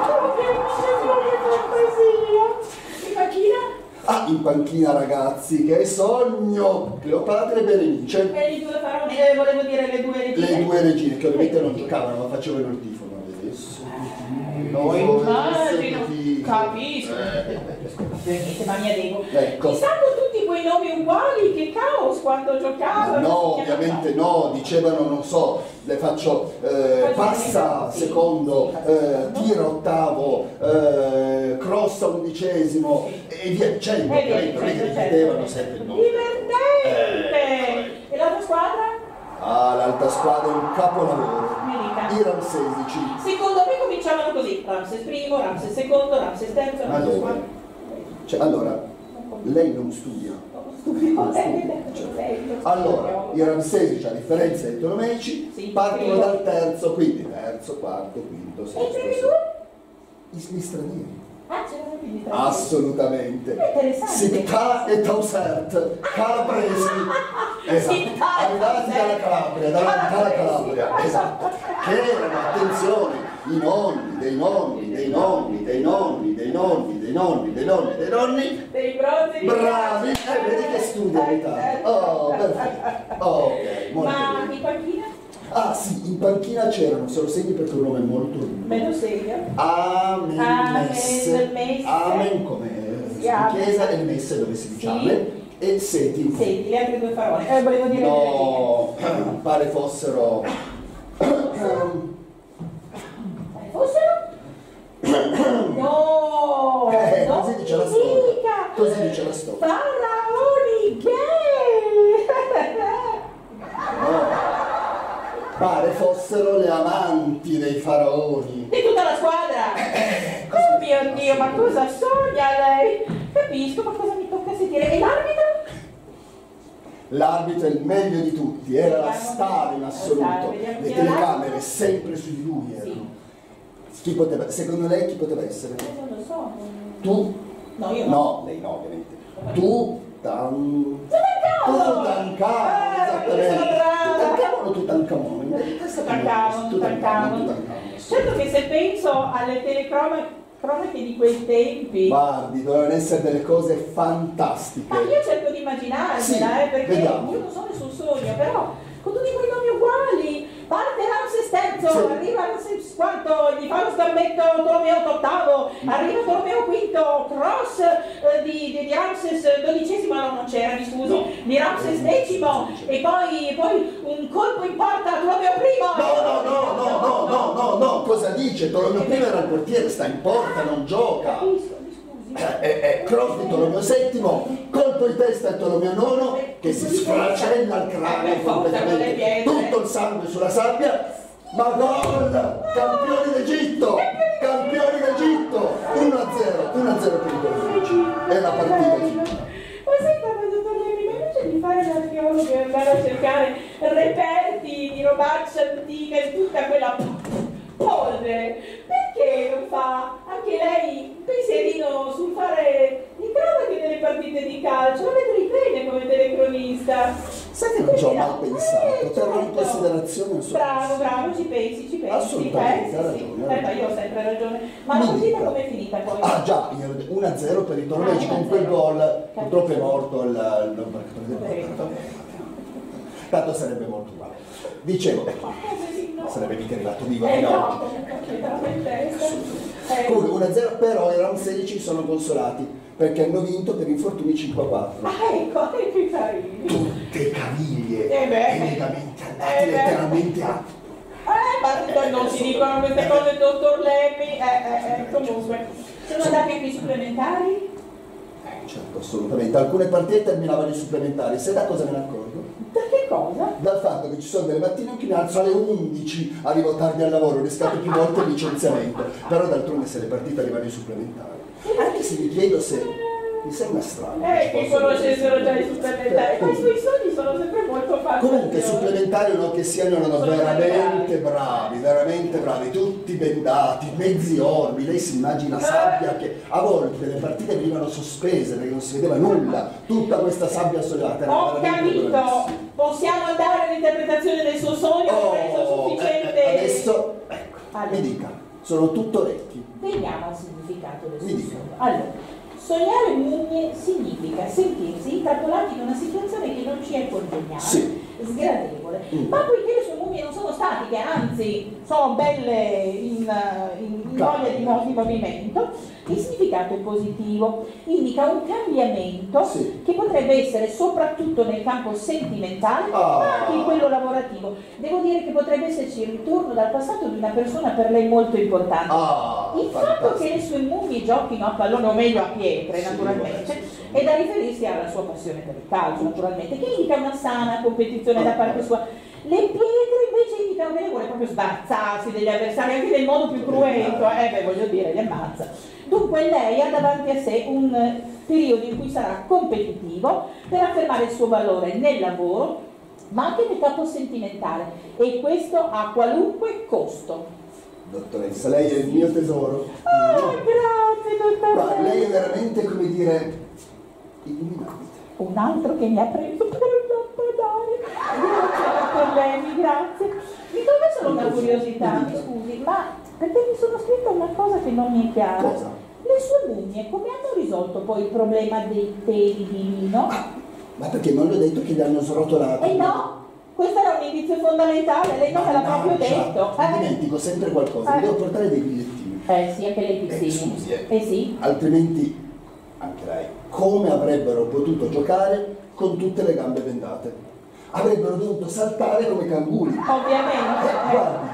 In panchina? Ah, in panchina ragazzi, che sogno! Cleopatra e Berenice, E le due faraone, eh, volevo dire le due regine. le due regine, che ovviamente non giocavano, ma facevano il tifo, non adesso. Lo immagino, Senti- capisco. Eh. Niente, ma mi adeguo. Ecco. Mi sanno tutti quei nomi uguali, che caos quando giocavano. No, si ovviamente chiamava. no, dicevano, non so, le faccio eh, passa secondo, eh, tira ottavo, eh, crossa undicesimo e via dicendo, Eh, via ovviamente, non è che dicendo, ripetevano certo. sempre il nome. Divertente! E l'altra squadra? Ah, l'alta squadra è un capolavoro. Mi dica. I ramsesici. Secondo me cominciavano così: Ramses primo, Ramses secondo, Ramses terzo, Ma Ramses dove? quarto. Cioè, allora, lei non studia. Stupido, lei, Allora, i ramsesici, a differenza dei tolomeici, Sì, partono primo. dal terzo, quindi terzo, quarto, quinto, E i sesto, primi sesto. due? Gli stranieri. Ah, c'erano quindi tre. Assolutamente. Interessante. Siptà e Tausert, calabresi. Esatto. Siptà e Arrivati dalla Tausert. Calabria, dalla, dalla Calabria, esatto. Che erano, attenzione, i nonni, dei nonni, dei nonni, dei nonni, dei nonni, dei nonni, dei nonni, dei nonni. Dei bronzi di Bravi, eh, vedi che studia l'Italia. Oh, perfetto. Oh, ok, molto Ma bene. in panchina? Ah sì, in panchina c'erano, se lo segni perché un nome molto lungo. Me lo segno. Amen, Amen, messe. messe. Amen come Sì, in amen. chiesa e messe dove si dice Sì. amen e seti in fondo. Senti, le altre due parole. Eh, volevo dire No, pare fossero Quali fossero? No! Eh, non così dice la mi storia. dica! Così dice la storia. Faraoni gay! no. Pare fossero le amanti dei faraoni. Di tutta la squadra! Oh mio Dio, ma cosa sogna lei? Capisco, ma cosa mi tocca sentire? E l'arbitro? L'arbitro è il meglio di tutti, era la star in Star, assoluto. vediamo Le chi era telecamere l'arbitro. sempre su di lui erano. Sì. Chi poteva, secondo lei chi poteva essere? Eh, non lo so. Tu? No, io no. No, lei no, ovviamente. Tu, tan... Tutankhamon! Tutankhamon, Eh, esattamente. sono brava. Tutankhamon o Tutankhamon? Tutankhamon, Tutankhamon. Tutankhamon. Certo che se penso alle telecronache cronache di quei tempi, Guardi, dovevano essere delle cose fantastiche. ma io cerco di immaginarmela, Sì, eh, perché vediamo. io non so nessun sogno, però con tutti quei nomi uguali, parte Ramses terzo, Sì. arriva Ramses quarto, gli fa lo scambetto Tolomeo ottavo, arriva Tolomeo quinto, cross eh, di, di, di Ramses dodicesimo, no, non c'era, mi scusi, No. di Ramses decimo, e poi, poi un colpo in porta Tolomeo primo. No, no, no, no, no, no, no, no, cosa dice? Tolomeo primo era il portiere, sta in porta, non gioca. Capisco, mi scusi. Eh, eh, eh, cross di Tolomeo settimo, colpo di testa a Tolomeo nono che si sfracella il cranio Eh, forza, con le completamente, pietre. tutto il sangue sulla sabbia, ma gol! Campioni d'Egitto! Campioni d'Egitto! uno a zero, uno a zero per i tolomeici. È la partita di... Ma senta, quando torniamo, ma invece di fare l'archeologo e andare a cercare reperti di robaccia antica e tutta quella polvere, perché non fa anche lei un pensierino sul fare i cronache delle partite di calcio? La vedrei bene come telecronista. Sai che non ci ho mai Eh, pensato, terrò in certo. considerazione il suo Bravo, pensiero. bravo, ci pensi, ci pensi. Assolutamente, eh, ha sì, ragione, sì. ha Eh, ma ragione. io ho sempre ragione. Ma la Mi partita dica. com'è finita poi? Ah già, uno a zero per i tolomeici, Ah, con quel uno a zero. gol purtroppo è morto il... il- Poveretto. Tanto sarebbe morto uguale. Dicevo, ecco, Ma come sì, no? sarebbe mica arrivato vivo Eh fino a no, oggi. comunque la in testa. Eh, Comunque uno a zero, però i ramsesici sono consolati perché hanno vinto per infortuni cinque a quattro. Ah, ecco, eh, che carini. Tutte caviglie Eh beh. e legamenti andati Eh beh. letteralmente a... Eh, ma non si dicono queste cose, dottor Lemmy. Eh, eh, eh, comunque. Sono andati anche i supplementari? Eh, certo, assolutamente. Alcune partite terminavano i supplementari. Sai da cosa me ne accorgo? Da che cosa? Dal fatto che ci sono delle mattine in cui mi alzo alle undici, arrivo tardi al lavoro, riscatto più volte il licenziamento. Però d'altronde se le partite arrivano ai supplementari. Anche se mi chiedo se Mi sembra strano. Eh, che Posso- conoscessero già i supplementari, ma i suoi sogni sono sempre molto fantastiosi. Comunque supplementari no, che siano erano Sono veramente bravi. bravi, veramente bravi, tutti bendati, mezzi orbi, lei si immagina sabbia che a volte le partite venivano sospese perché non si vedeva nulla, tutta questa sabbia sogliata. era Ho veramente capito, bravissimo. possiamo andare all'interpretazione del suo sogno, ho reso Oh, sufficiente. eh, adesso, ecco, Allora. mi dica, sono tutto orecchi. Veniamo al significato del Mi suo dica. sogno. Allora, sognare mummie significa sentirsi intrappolati in una situazione che non ci è congeniale, Sì. sgradevole, Mm. ma poiché le sue mummie non sono statiche, anzi sono belle in, in, in Calma. voglia di, mo- di movimento, il significato è positivo, indica un cambiamento Sì. che potrebbe essere soprattutto nel campo sentimentale, Ah. ma anche in quello lavorativo. Devo dire che potrebbe esserci il ritorno dal passato di una persona per lei molto importante. Ah, Il fatto fantastico. che le sue mummie giochino a pallone o meglio a pietre, Sì, naturalmente, vabbè, sì, sì. è da riferirsi alla sua passione per il calcio, naturalmente, che indica una sana competizione da parte sua. Le pietre invece indicano che lei vuole proprio sbarazzarsi degli avversari anche nel modo più cruento, eh beh voglio dire, li ammazza. Dunque lei ha davanti a sé un eh, periodo in cui sarà competitivo per affermare il suo valore nel lavoro, ma anche nel campo sentimentale, e questo a qualunque costo. Dottoressa, lei è il mio tesoro. Ah, grazie, dottor Ma lei è Lemi. veramente, come dire, illuminante. Un altro che mi ha preso per un lampadario. Grazie, dottor Lemi, grazie. Mi dove solo una curiosità, mi scusi, ma perché mi sono scritta una cosa che non mi è chiara. Cosa? Le sue mummie come hanno risolto poi il problema dei peli di Lino? Ma perché non le ho detto che li hanno srotolati? Eh no, questo era un indizio fondamentale, lei non me l'ha proprio Mannaggia, detto. Mi Eh, dimentico sempre qualcosa, mi Eh. devo portare dei bigliettini. eh sì, anche lei Eh, pizzini. scusi, eh. Eh sì. Altrimenti, anche lei, come avrebbero potuto giocare con tutte le gambe bendate? Avrebbero dovuto saltare come canguri. Ovviamente. Eh, guardi,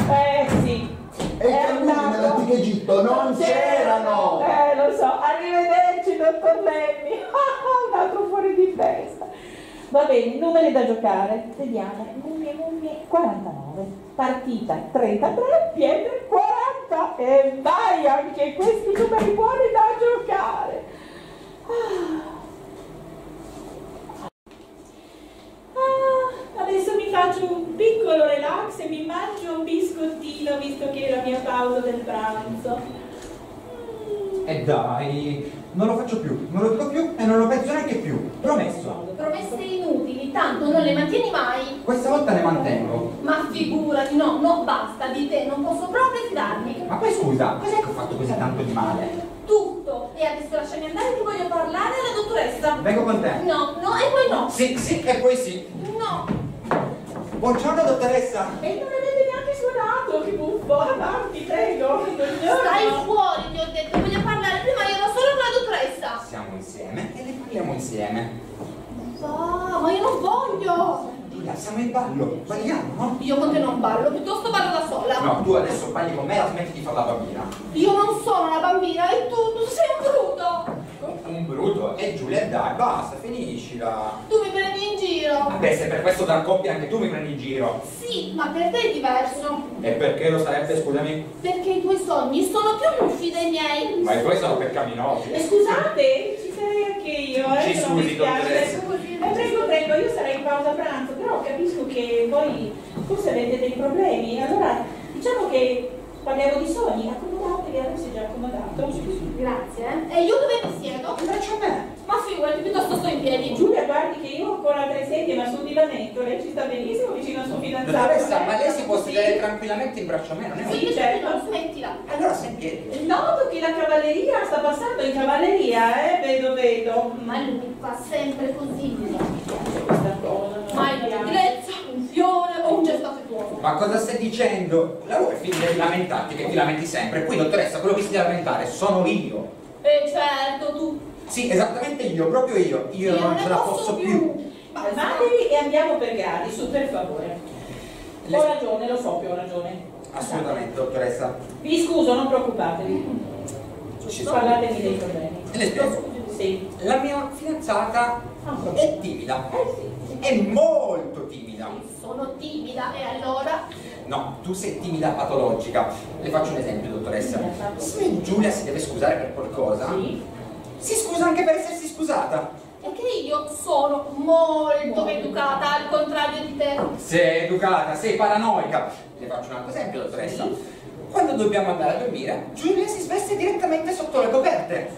Eh sì. e i È canguri andato. nell'antico Egitto non c'erano! Eh, lo so. Arrivederci, dottor Lemmy. Un altro fuori di testa. Va bene, numeri da giocare. Vediamo. Mummie, mummie, quarantanove. Partita trentatré, pietre quaranta. E vai, anche questi numeri buoni da giocare. Ah. Ah, adesso mi faccio un piccolo relax e mi mangio un biscottino visto che è la mia pausa del pranzo. Mm. E dai, non lo faccio più, non lo dico più e non lo penso neanche più. Promesso. Promesse inutili, tanto non le mantieni mai. Questa volta ne mantengo. Ma figurati, no, no, basta, di te non posso proprio fidarmi. Ma poi scusa, cos'è che ho fatto così tanto di male? Tutto. E adesso lasciami andare che voglio parlare alla dottoressa. Vengo con te. No, no, e poi no. Sì, sì, e poi sì. No. Buongiorno dottoressa. E non avete neanche suonato, che buffo, avanti, prego. Stai fuori, ti ho detto, voglio parlare prima io da solo con la dottoressa. Siamo insieme e ne parliamo insieme. Ah, ma io non voglio. Giulia, siamo in ballo, balliamo, no? Io con te non ballo, piuttosto ballo da sola. No, tu adesso balli con me e la smetti di fare la bambina. Io non sono una bambina e tu, tu sei un bruto. Un bruto. E Giulia, dai, basta, finiscila. Tu mi prendi in giro. Vabbè, se per questo da coppia anche tu mi prendi in giro. Sì, ma per te è diverso. E perché lo sarebbe, scusami? Perché i tuoi sogni sono più lufidi dei miei. Ma i tuoi sono peccaminosi. E scusate, ci sarei anche io, eh, Ci se non scusi, mi spiace. dottoressa. Eh, prego, prego, io sarei in pausa pranzo, però capisco che voi forse avete dei problemi. Allora, diciamo che parliamo di sogni, accomodatevi, adesso è già accomodato. Grazie. E io dove mi siedo? Invece a me. Ma figurati, piuttosto sto in piedi. Giulia, guardi che io ho ancora tre sedie, ma sul divanetto, lei ci sta benissimo vicino al suo fidanzato. Dottoressa, ma lei si può Sì. sedere tranquillamente in braccio a me, non è Sì, un... certo. No, smettila. Allora sei in piedi. Noto che la cavalleria sta passando in cavalleria, eh, vedo, vedo. Ma lui fa sempre così. Questa cosa. non Mai mi una piace. gentilezza, un fiore o un gesto affettuoso. Ma cosa stai dicendo? La vuoi finire di lamentarti che ti lamenti sempre? Qui, dottoressa, quello che si deve lamentare sono io. E certo, tu. Sì, esattamente io, proprio io. Io non ne ce la posso più. Calmatevi e andiamo per gradi, su per favore. Le- Ho ragione, lo so che ho ragione. Assolutamente, dottoressa. Vi scuso, non preoccupatevi. Ci Parlatemi dei problemi. Le spiego. Sì. La mia fidanzata è timida. È molto timida. Sono timida e allora? No, tu sei timida patologica. Le faccio un esempio, dottoressa. Se Giulia si deve scusare per qualcosa, Sì. Si scusa anche per essersi scusata. È che io sono molto educata, al contrario di te. Sei educata, sei paranoica. Le faccio un altro esempio, dottoressa. Quando dobbiamo andare a dormire, Giulia si sveste direttamente sotto le coperte.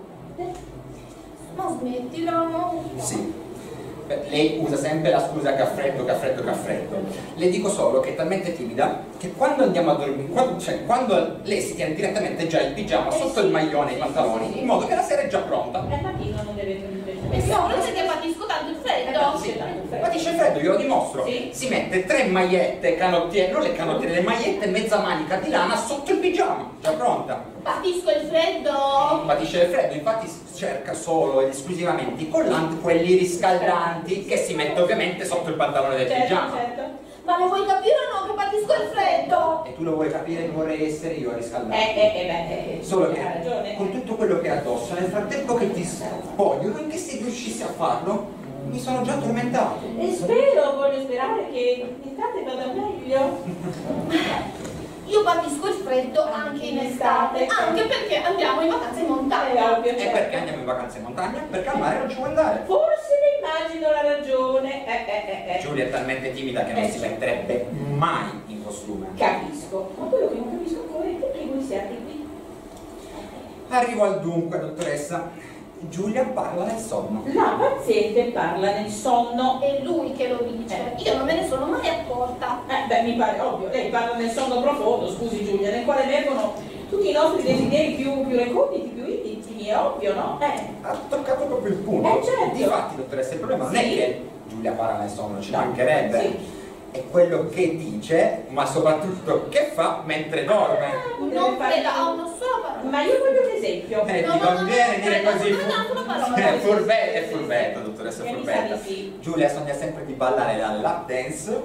Ma smettila. Sì. Beh, lei usa sempre la scusa che ha freddo, che ha freddo, che ha freddo. Le dico solo che è talmente timida che quando andiamo a dormire, quando, cioè quando lei si tiene direttamente già il pigiama sotto il maglione e i pantaloni, in modo che la sera è già pronta. Eh, ma chi non deve dormire? E no, non c'è che patisco tanto il freddo. Sì, patisce il freddo, glielo dimostro. Sì. Si mette tre magliette, canottiere, non le canottiere, le magliette e mezza manica di lana sotto il pigiama, già pronta. Patisco il freddo. Patisce il freddo, infatti cerca solo ed esclusivamente i collanti, quelli riscaldanti, che si mette ovviamente sotto il pantalone del Certo, pigiama. certo. Ma lo vuoi capire o no che patisco il freddo? E tu lo vuoi capire che vorrei essere io a riscaldare. Eh, eh, eh, beh, eh, Solo che ha ragione. con tutto quello che hai addosso, nel frattempo che ti spoglio, anche se riuscissi a farlo, mi sono già addormentato. E spero, voglio sperare che l'estate vada meglio. Io patisco il freddo anche in estate, anche perché andiamo in vacanza in È montagna. ovvio, E certo. perché andiamo in vacanza in montagna? Perché al mare non ci vuoi andare. Forse ne immagino la ragione. Eh, eh, eh, eh. Giulia è talmente timida che non Eh, si certo. metterebbe mai in costume. Capisco, ma quello che non capisco ancora è perché voi siate qui. Arrivo al dunque, dottoressa. Giulia parla nel sonno. La paziente parla nel sonno. È lui che lo dice. Io non me ne sono mai accorta. Eh, beh, mi pare ovvio, lei parla nel sonno profondo, scusi Giulia, nel quale emergono tutti i nostri desideri più, più reconditi, più intimi, è ovvio, no? Eh. Ha toccato proprio il punto. Eh, certo. Difatti, dottoressa, il problema non è Sì. che Giulia parla nel sonno, ci mancherebbe. Sì. È quello che dice, ma soprattutto che fa mentre dorme. Non creda a una sola parola. Ma io voglio un esempio. Eh, No, ti no, no, conviene no, dire no, così. no, no, no, una parola. È furbetta, è furbetta, dottoressa, Eh, mi furbetta. sa di sì. Giulia sogna sempre di ballare la lap dance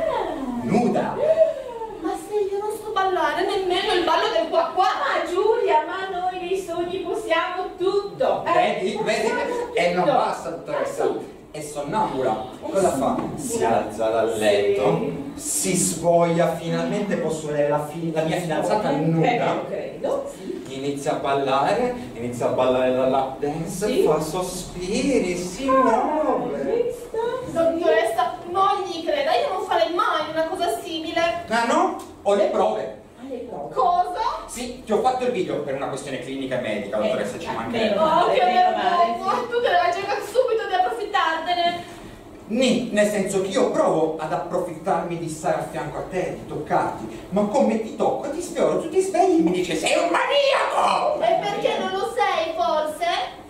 nuda. Ma se io non sto ballare nemmeno il ballo del qua qua. Ma Giulia, ma noi nei sogni possiamo tutto. Eh, Vedi, vedi? possiamo E non tutto. basta, dottoressa. Ah, sì. È sonnambula. Cosa fa? Si alza dal letto, si spoglia, finalmente posso vedere la, fi- la mia fidanzata Eh, nuda. lo credo, sì. Inizia a ballare, inizia a ballare la lap dance, Sì. fa sospiri, si Ah, muove. visto? Dottoressa, non gli creda, io non farei mai una cosa simile. Ah no? Ho le prove. Alle prove. Cosa? Sì, ti ho fatto il video per una questione clinica e medica, dottoressa, ci Eh, mancherebbe. meno Oh, male, che meno male, vergogna! sì. Tu che hai cercato subito di approfittartene. Nì, nel senso che io provo ad approfittarmi di stare a fianco a te, di toccarti, ma come ti tocco, ti sfioro, tu ti svegli e mi dici sei un maniaco! E perché non lo sei, forse?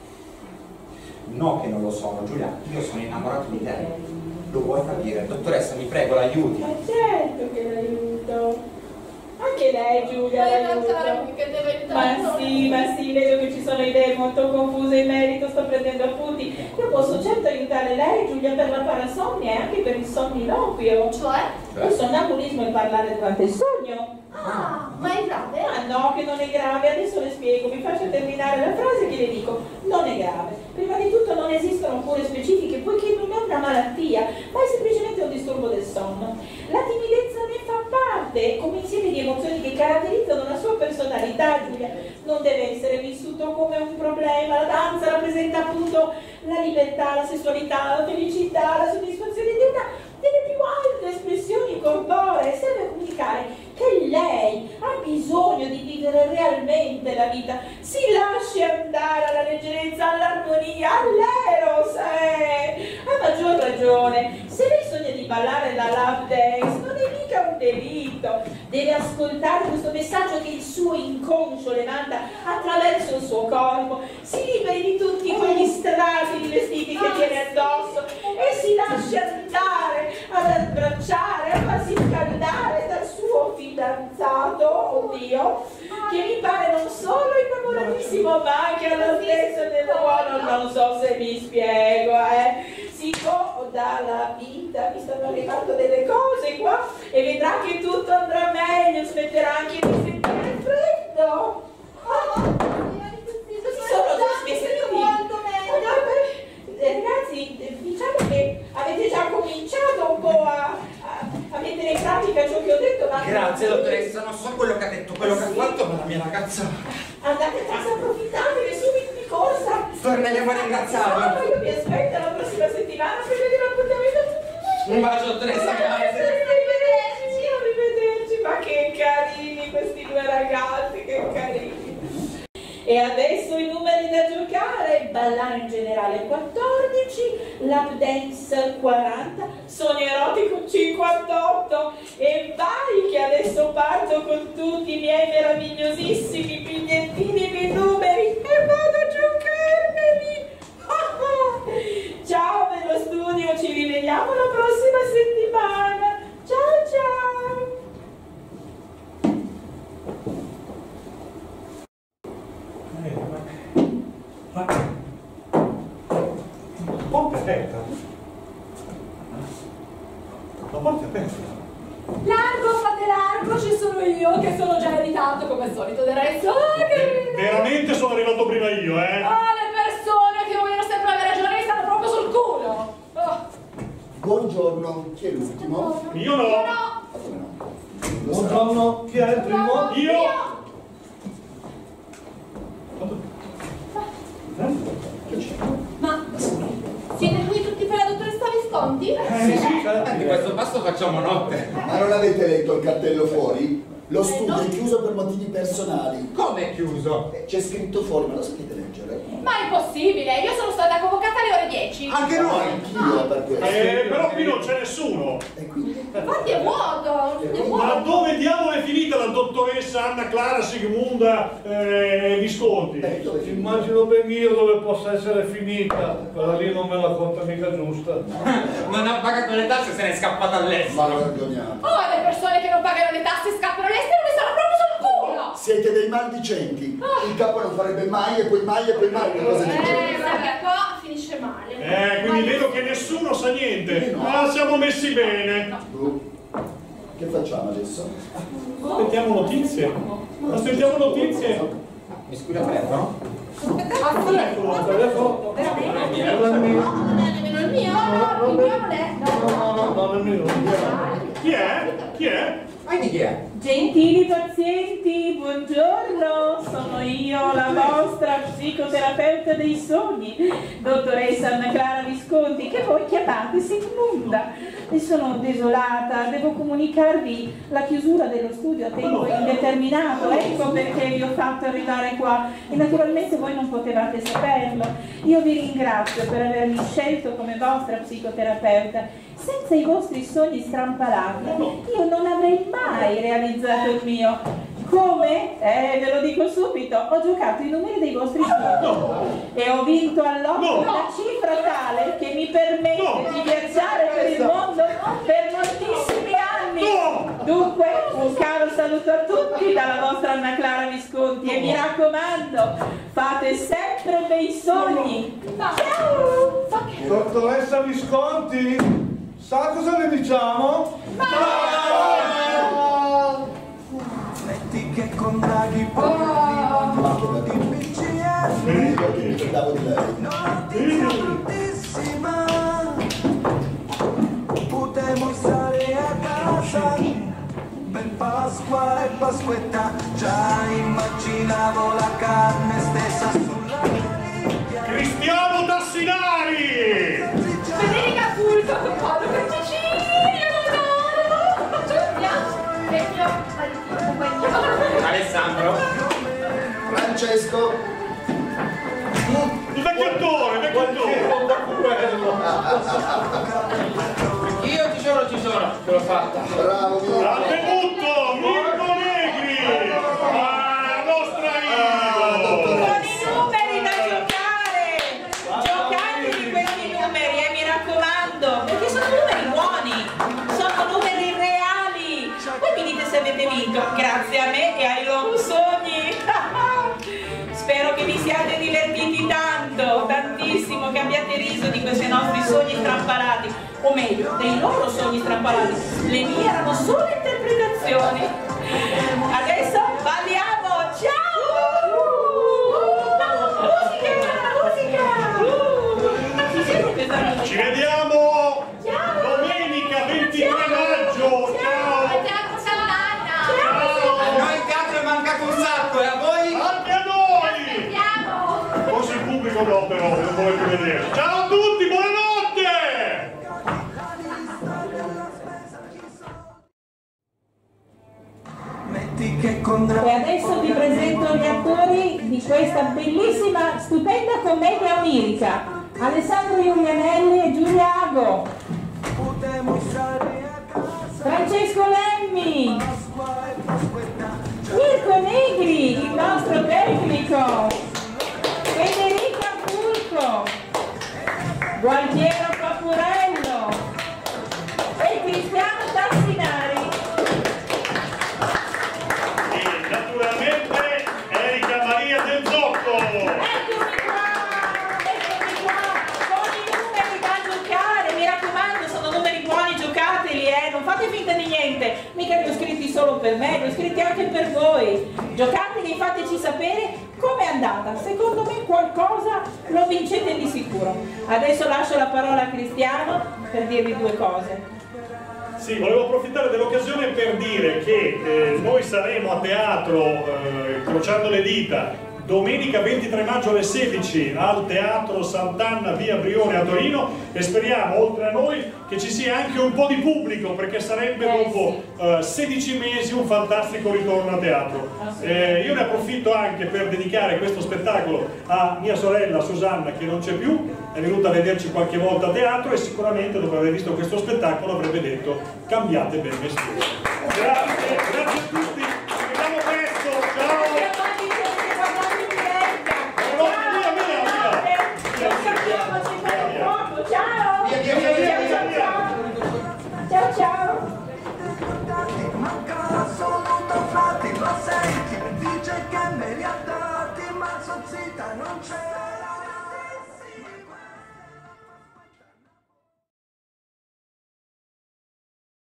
No che non lo sono, Giulia, io sono innamorato di te. Lo vuoi capire? Dottoressa, mi prego, l'aiuti. Ma certo che l'aiuto. Anche lei, Giulia, Devi aiutare l'aiuto. lui che deve aiutare. Ma sì, ma sì, vedo che ci sono idee molto confuse in merito, sto prendendo appunti. Io posso certo aiutare lei, Giulia, per la parasomnia e anche per il sonniloquio. Cioè? Il sonnambulismo è parlare durante il sogno. Ah, ma è grave? Ah no, che non è grave, adesso le spiego, mi faccia terminare la frase che le dico. Non è grave. Prima di tutto non esistono cure specifiche, poiché non è una malattia, ma è semplicemente un disturbo del sonno. La timidezza ne fa parte, come insieme di emozioni che caratterizzano la sua personalità, Giulia. Non deve essere vissuto come un problema. La danza rappresenta appunto la libertà, la sessualità, la felicità, la soddisfazione di una delle più alte espressioni corporee. Serve a comunicare che lei ha bisogno di vivere realmente la vita. Si lasci andare alla leggerezza, all'armonia, all'eros. Eh. A maggior ragione, se lei sogna di ballare la lap dance, non è mica un delitto. Deve ascoltare questo messaggio che il suo inconscio le manda attraverso il suo corpo. Si liberi di tutti quegli strati di vestiti che tiene addosso e si lasci andare ad abbracciare, a farsi scaldare dal suo fidanzato, oddio, che mi pare non solo innamoratissimo ma anche allo stesso buono, non so se mi spiego, eh. Si goda la vita, mi stanno arrivando delle cose qua e vedrà che tutto andrà meglio, smetterà anche di sentire il freddo. Ah, si sono trasmessi molto meglio. Eh, ragazzi, eh, diciamo che avete già cominciato un po' a, a, a mettere in pratica ciò che ho detto, ma... Grazie, dottoressa, non so quello che ha detto, quello che ha fatto, ma la mia ragazza... Andate a casa, approfittatene subito di corsa, Torneremo a ringraziarlo. No, io mi aspetto la prossima settimana per vedere l'appuntamento. Un bacio, dottoressa, grazie. Arrivederci, arrivederci. Ma che carini questi due ragazzi, che carini. E adesso i numeri da giocare: ballare in generale quattordici, lap dance quaranta, sogno erotico cinquantotto. E vai che adesso parto con tutti i miei meravigliosissimi bigliettini di numeri e vado a giocarmeli. Ciao dello studio, ci rivediamo la prossima settimana. Ciao ciao. Ma... porta aperta. La porta è aperta. Largo, fate largo, ci sono io che sono già in ritardo come al solito del resto. Ah, che Veramente sono arrivato prima io, eh? Ah, le persone che vogliono sempre avere ragione mi stanno proprio sul culo. Oh. Buongiorno, chi è l'ultimo? Io no. No. Ah, come no? Buongiorno, chi è il primo? Io. Ma siete qui tutti per la dottoressa Visconti? Eh sì, Di questo passo facciamo notte. Ma non avete letto il cartello fuori? Lo studio è chiuso per motivi personali. Come è chiuso? Eh, C'è scritto fuori, ma lo sapete leggere? Ma è impossibile, io sono stata convocata alle ore dieci. Anche noi! Anch'io per questo. Eh, però qui non c'è nessuno. E quindi? Infatti è vuoto, è Ma vuoto. dove diavolo è finita la dottoressa Anna Clara Sigmunda eh, Visconti? Eh, dove finisce? Immagino ben io dove possa essere finita, quella lì non me la conta mica giusta. Non ha pagato le tasse e se n'è scappata Ma all'estero. vergognato. Oh, le persone che non pagano le tasse e scappano all'estero mi stanno proprio sul culo. Siete dei maldicenti. Il capo non farebbe mai e poi mai e poi mai una cosa del Eh, genere. vabbè, qua finisce male. Eh, quindi vedo che nessuno sa niente. Ma siamo messi bene. Tu? Che facciamo adesso? Aspettiamo notizie. Aspettiamo notizie. Mi scusa telefono? Ah, sì? Il telefono Veramente? non è mio. Non è nemmeno il mio. No, no, il mio non è. No, no, no, non è mio. Chi è? Chi è? Ah, di chi è? Gentili pazienti, buongiorno, sono io, la vostra psicoterapeuta dei sogni, dottoressa Anna Clara Visconti, che voi chiamate Sigmunda. E sono desolata, devo comunicarvi la chiusura dello studio a tempo indeterminato, ecco perché vi ho fatto arrivare qua e naturalmente voi non potevate saperlo. Io vi ringrazio per avermi scelto come vostra psicoterapeuta. Senza i vostri sogni strampalati io non avrei mai realizzato il mio. Come? Eh, ve lo dico subito, ho giocato i numeri dei vostri sogni e ho vinto all'otto No. una cifra tale che mi permette No. di viaggiare per il mondo per moltissimi anni. No. Dunque, un caro saluto a tutti dalla vostra Anna Clara Visconti e mi raccomando, fate sempre bei sogni. Ciao! Dottoressa Visconti, sa cosa le diciamo? Metti che con Draghi Ma che bello. Io che mi fidavo di lei. notizia bruttissima, potremmo stare a casa per Pasqua e Pasquetta, già immaginavo la carne stessa sulla griglia. Cristiano Tassinari! Federica Fulco con Paolo Carticini, adoro! Vecchio, compagnia. Alessandro? Francesco. Il vecchio attore, il vecchio attore! Io ci sono, ci sono, ce l'ho fatta. Bravo, mio. Al debutto, Mirko Negri! La nostra Ivo! Con i numeri da giocare! Giocate di questi numeri e mi raccomando, perché sono numeri buoni, sono numeri reali. Poi mi dite se avete vinto, grazie a me e ai loro sogni. Spero che vi siate divertiti tanto, tantissimo, che abbiate riso di questi nostri sogni strampalati, o meglio, dei loro sogni strampalati. Le mie erano solo interpretazioni. Adesso balliamo, ciao! Musica, musica! Si sente questa musica? Ci vediamo Ciao! domenica ventitré maggio! Ciao! Teatro Sant'Anna. A noi in teatro è mancato un sacco e a voi? Anche a noi! Andiamo. Forse il pubblico pubblico dopo, però, non volete vedere. Ciao a tutti, buonanotte! E adesso vi presento gli attori di questa bellissima, stupenda commedia onirica. Alessandro Giulianelli e Giulia Ago. Francesco Lemmi. Mirko Negri, il nostro tecnico. Federica Fulco. Gualtiero Pappurello. E Cristiano Tassinari. E naturalmente Erika Maria del Zocco. Eccomi qua, eccomi qua, con i numeri da giocare, mi raccomando, sono numeri buoni, giocateli, eh, non fate finta di niente, mica li ho scritti solo per me, li ho scritti anche per voi. Giocateli e fateci sapere com'è andata, secondo me qualcosa lo vincete di sicuro. Adesso lascio la parola a Cristiano per dirvi due cose. Sì, volevo approfittare dell'occasione per dire che eh, noi saremo a teatro, eh, crociando le dita, domenica ventitré maggio alle sedici al Teatro Sant'Anna via Brione a Torino e speriamo, oltre a noi, che ci sia anche un po' di pubblico, perché sarebbe dopo eh, sedici mesi un fantastico ritorno a teatro. Eh, io ne approfitto anche per dedicare questo spettacolo a mia sorella Susanna, che non c'è più, è venuta a vederci qualche volta a teatro e sicuramente dopo aver visto questo spettacolo avrebbe detto: cambiate ben vestito. Grazie, grazie a tutti.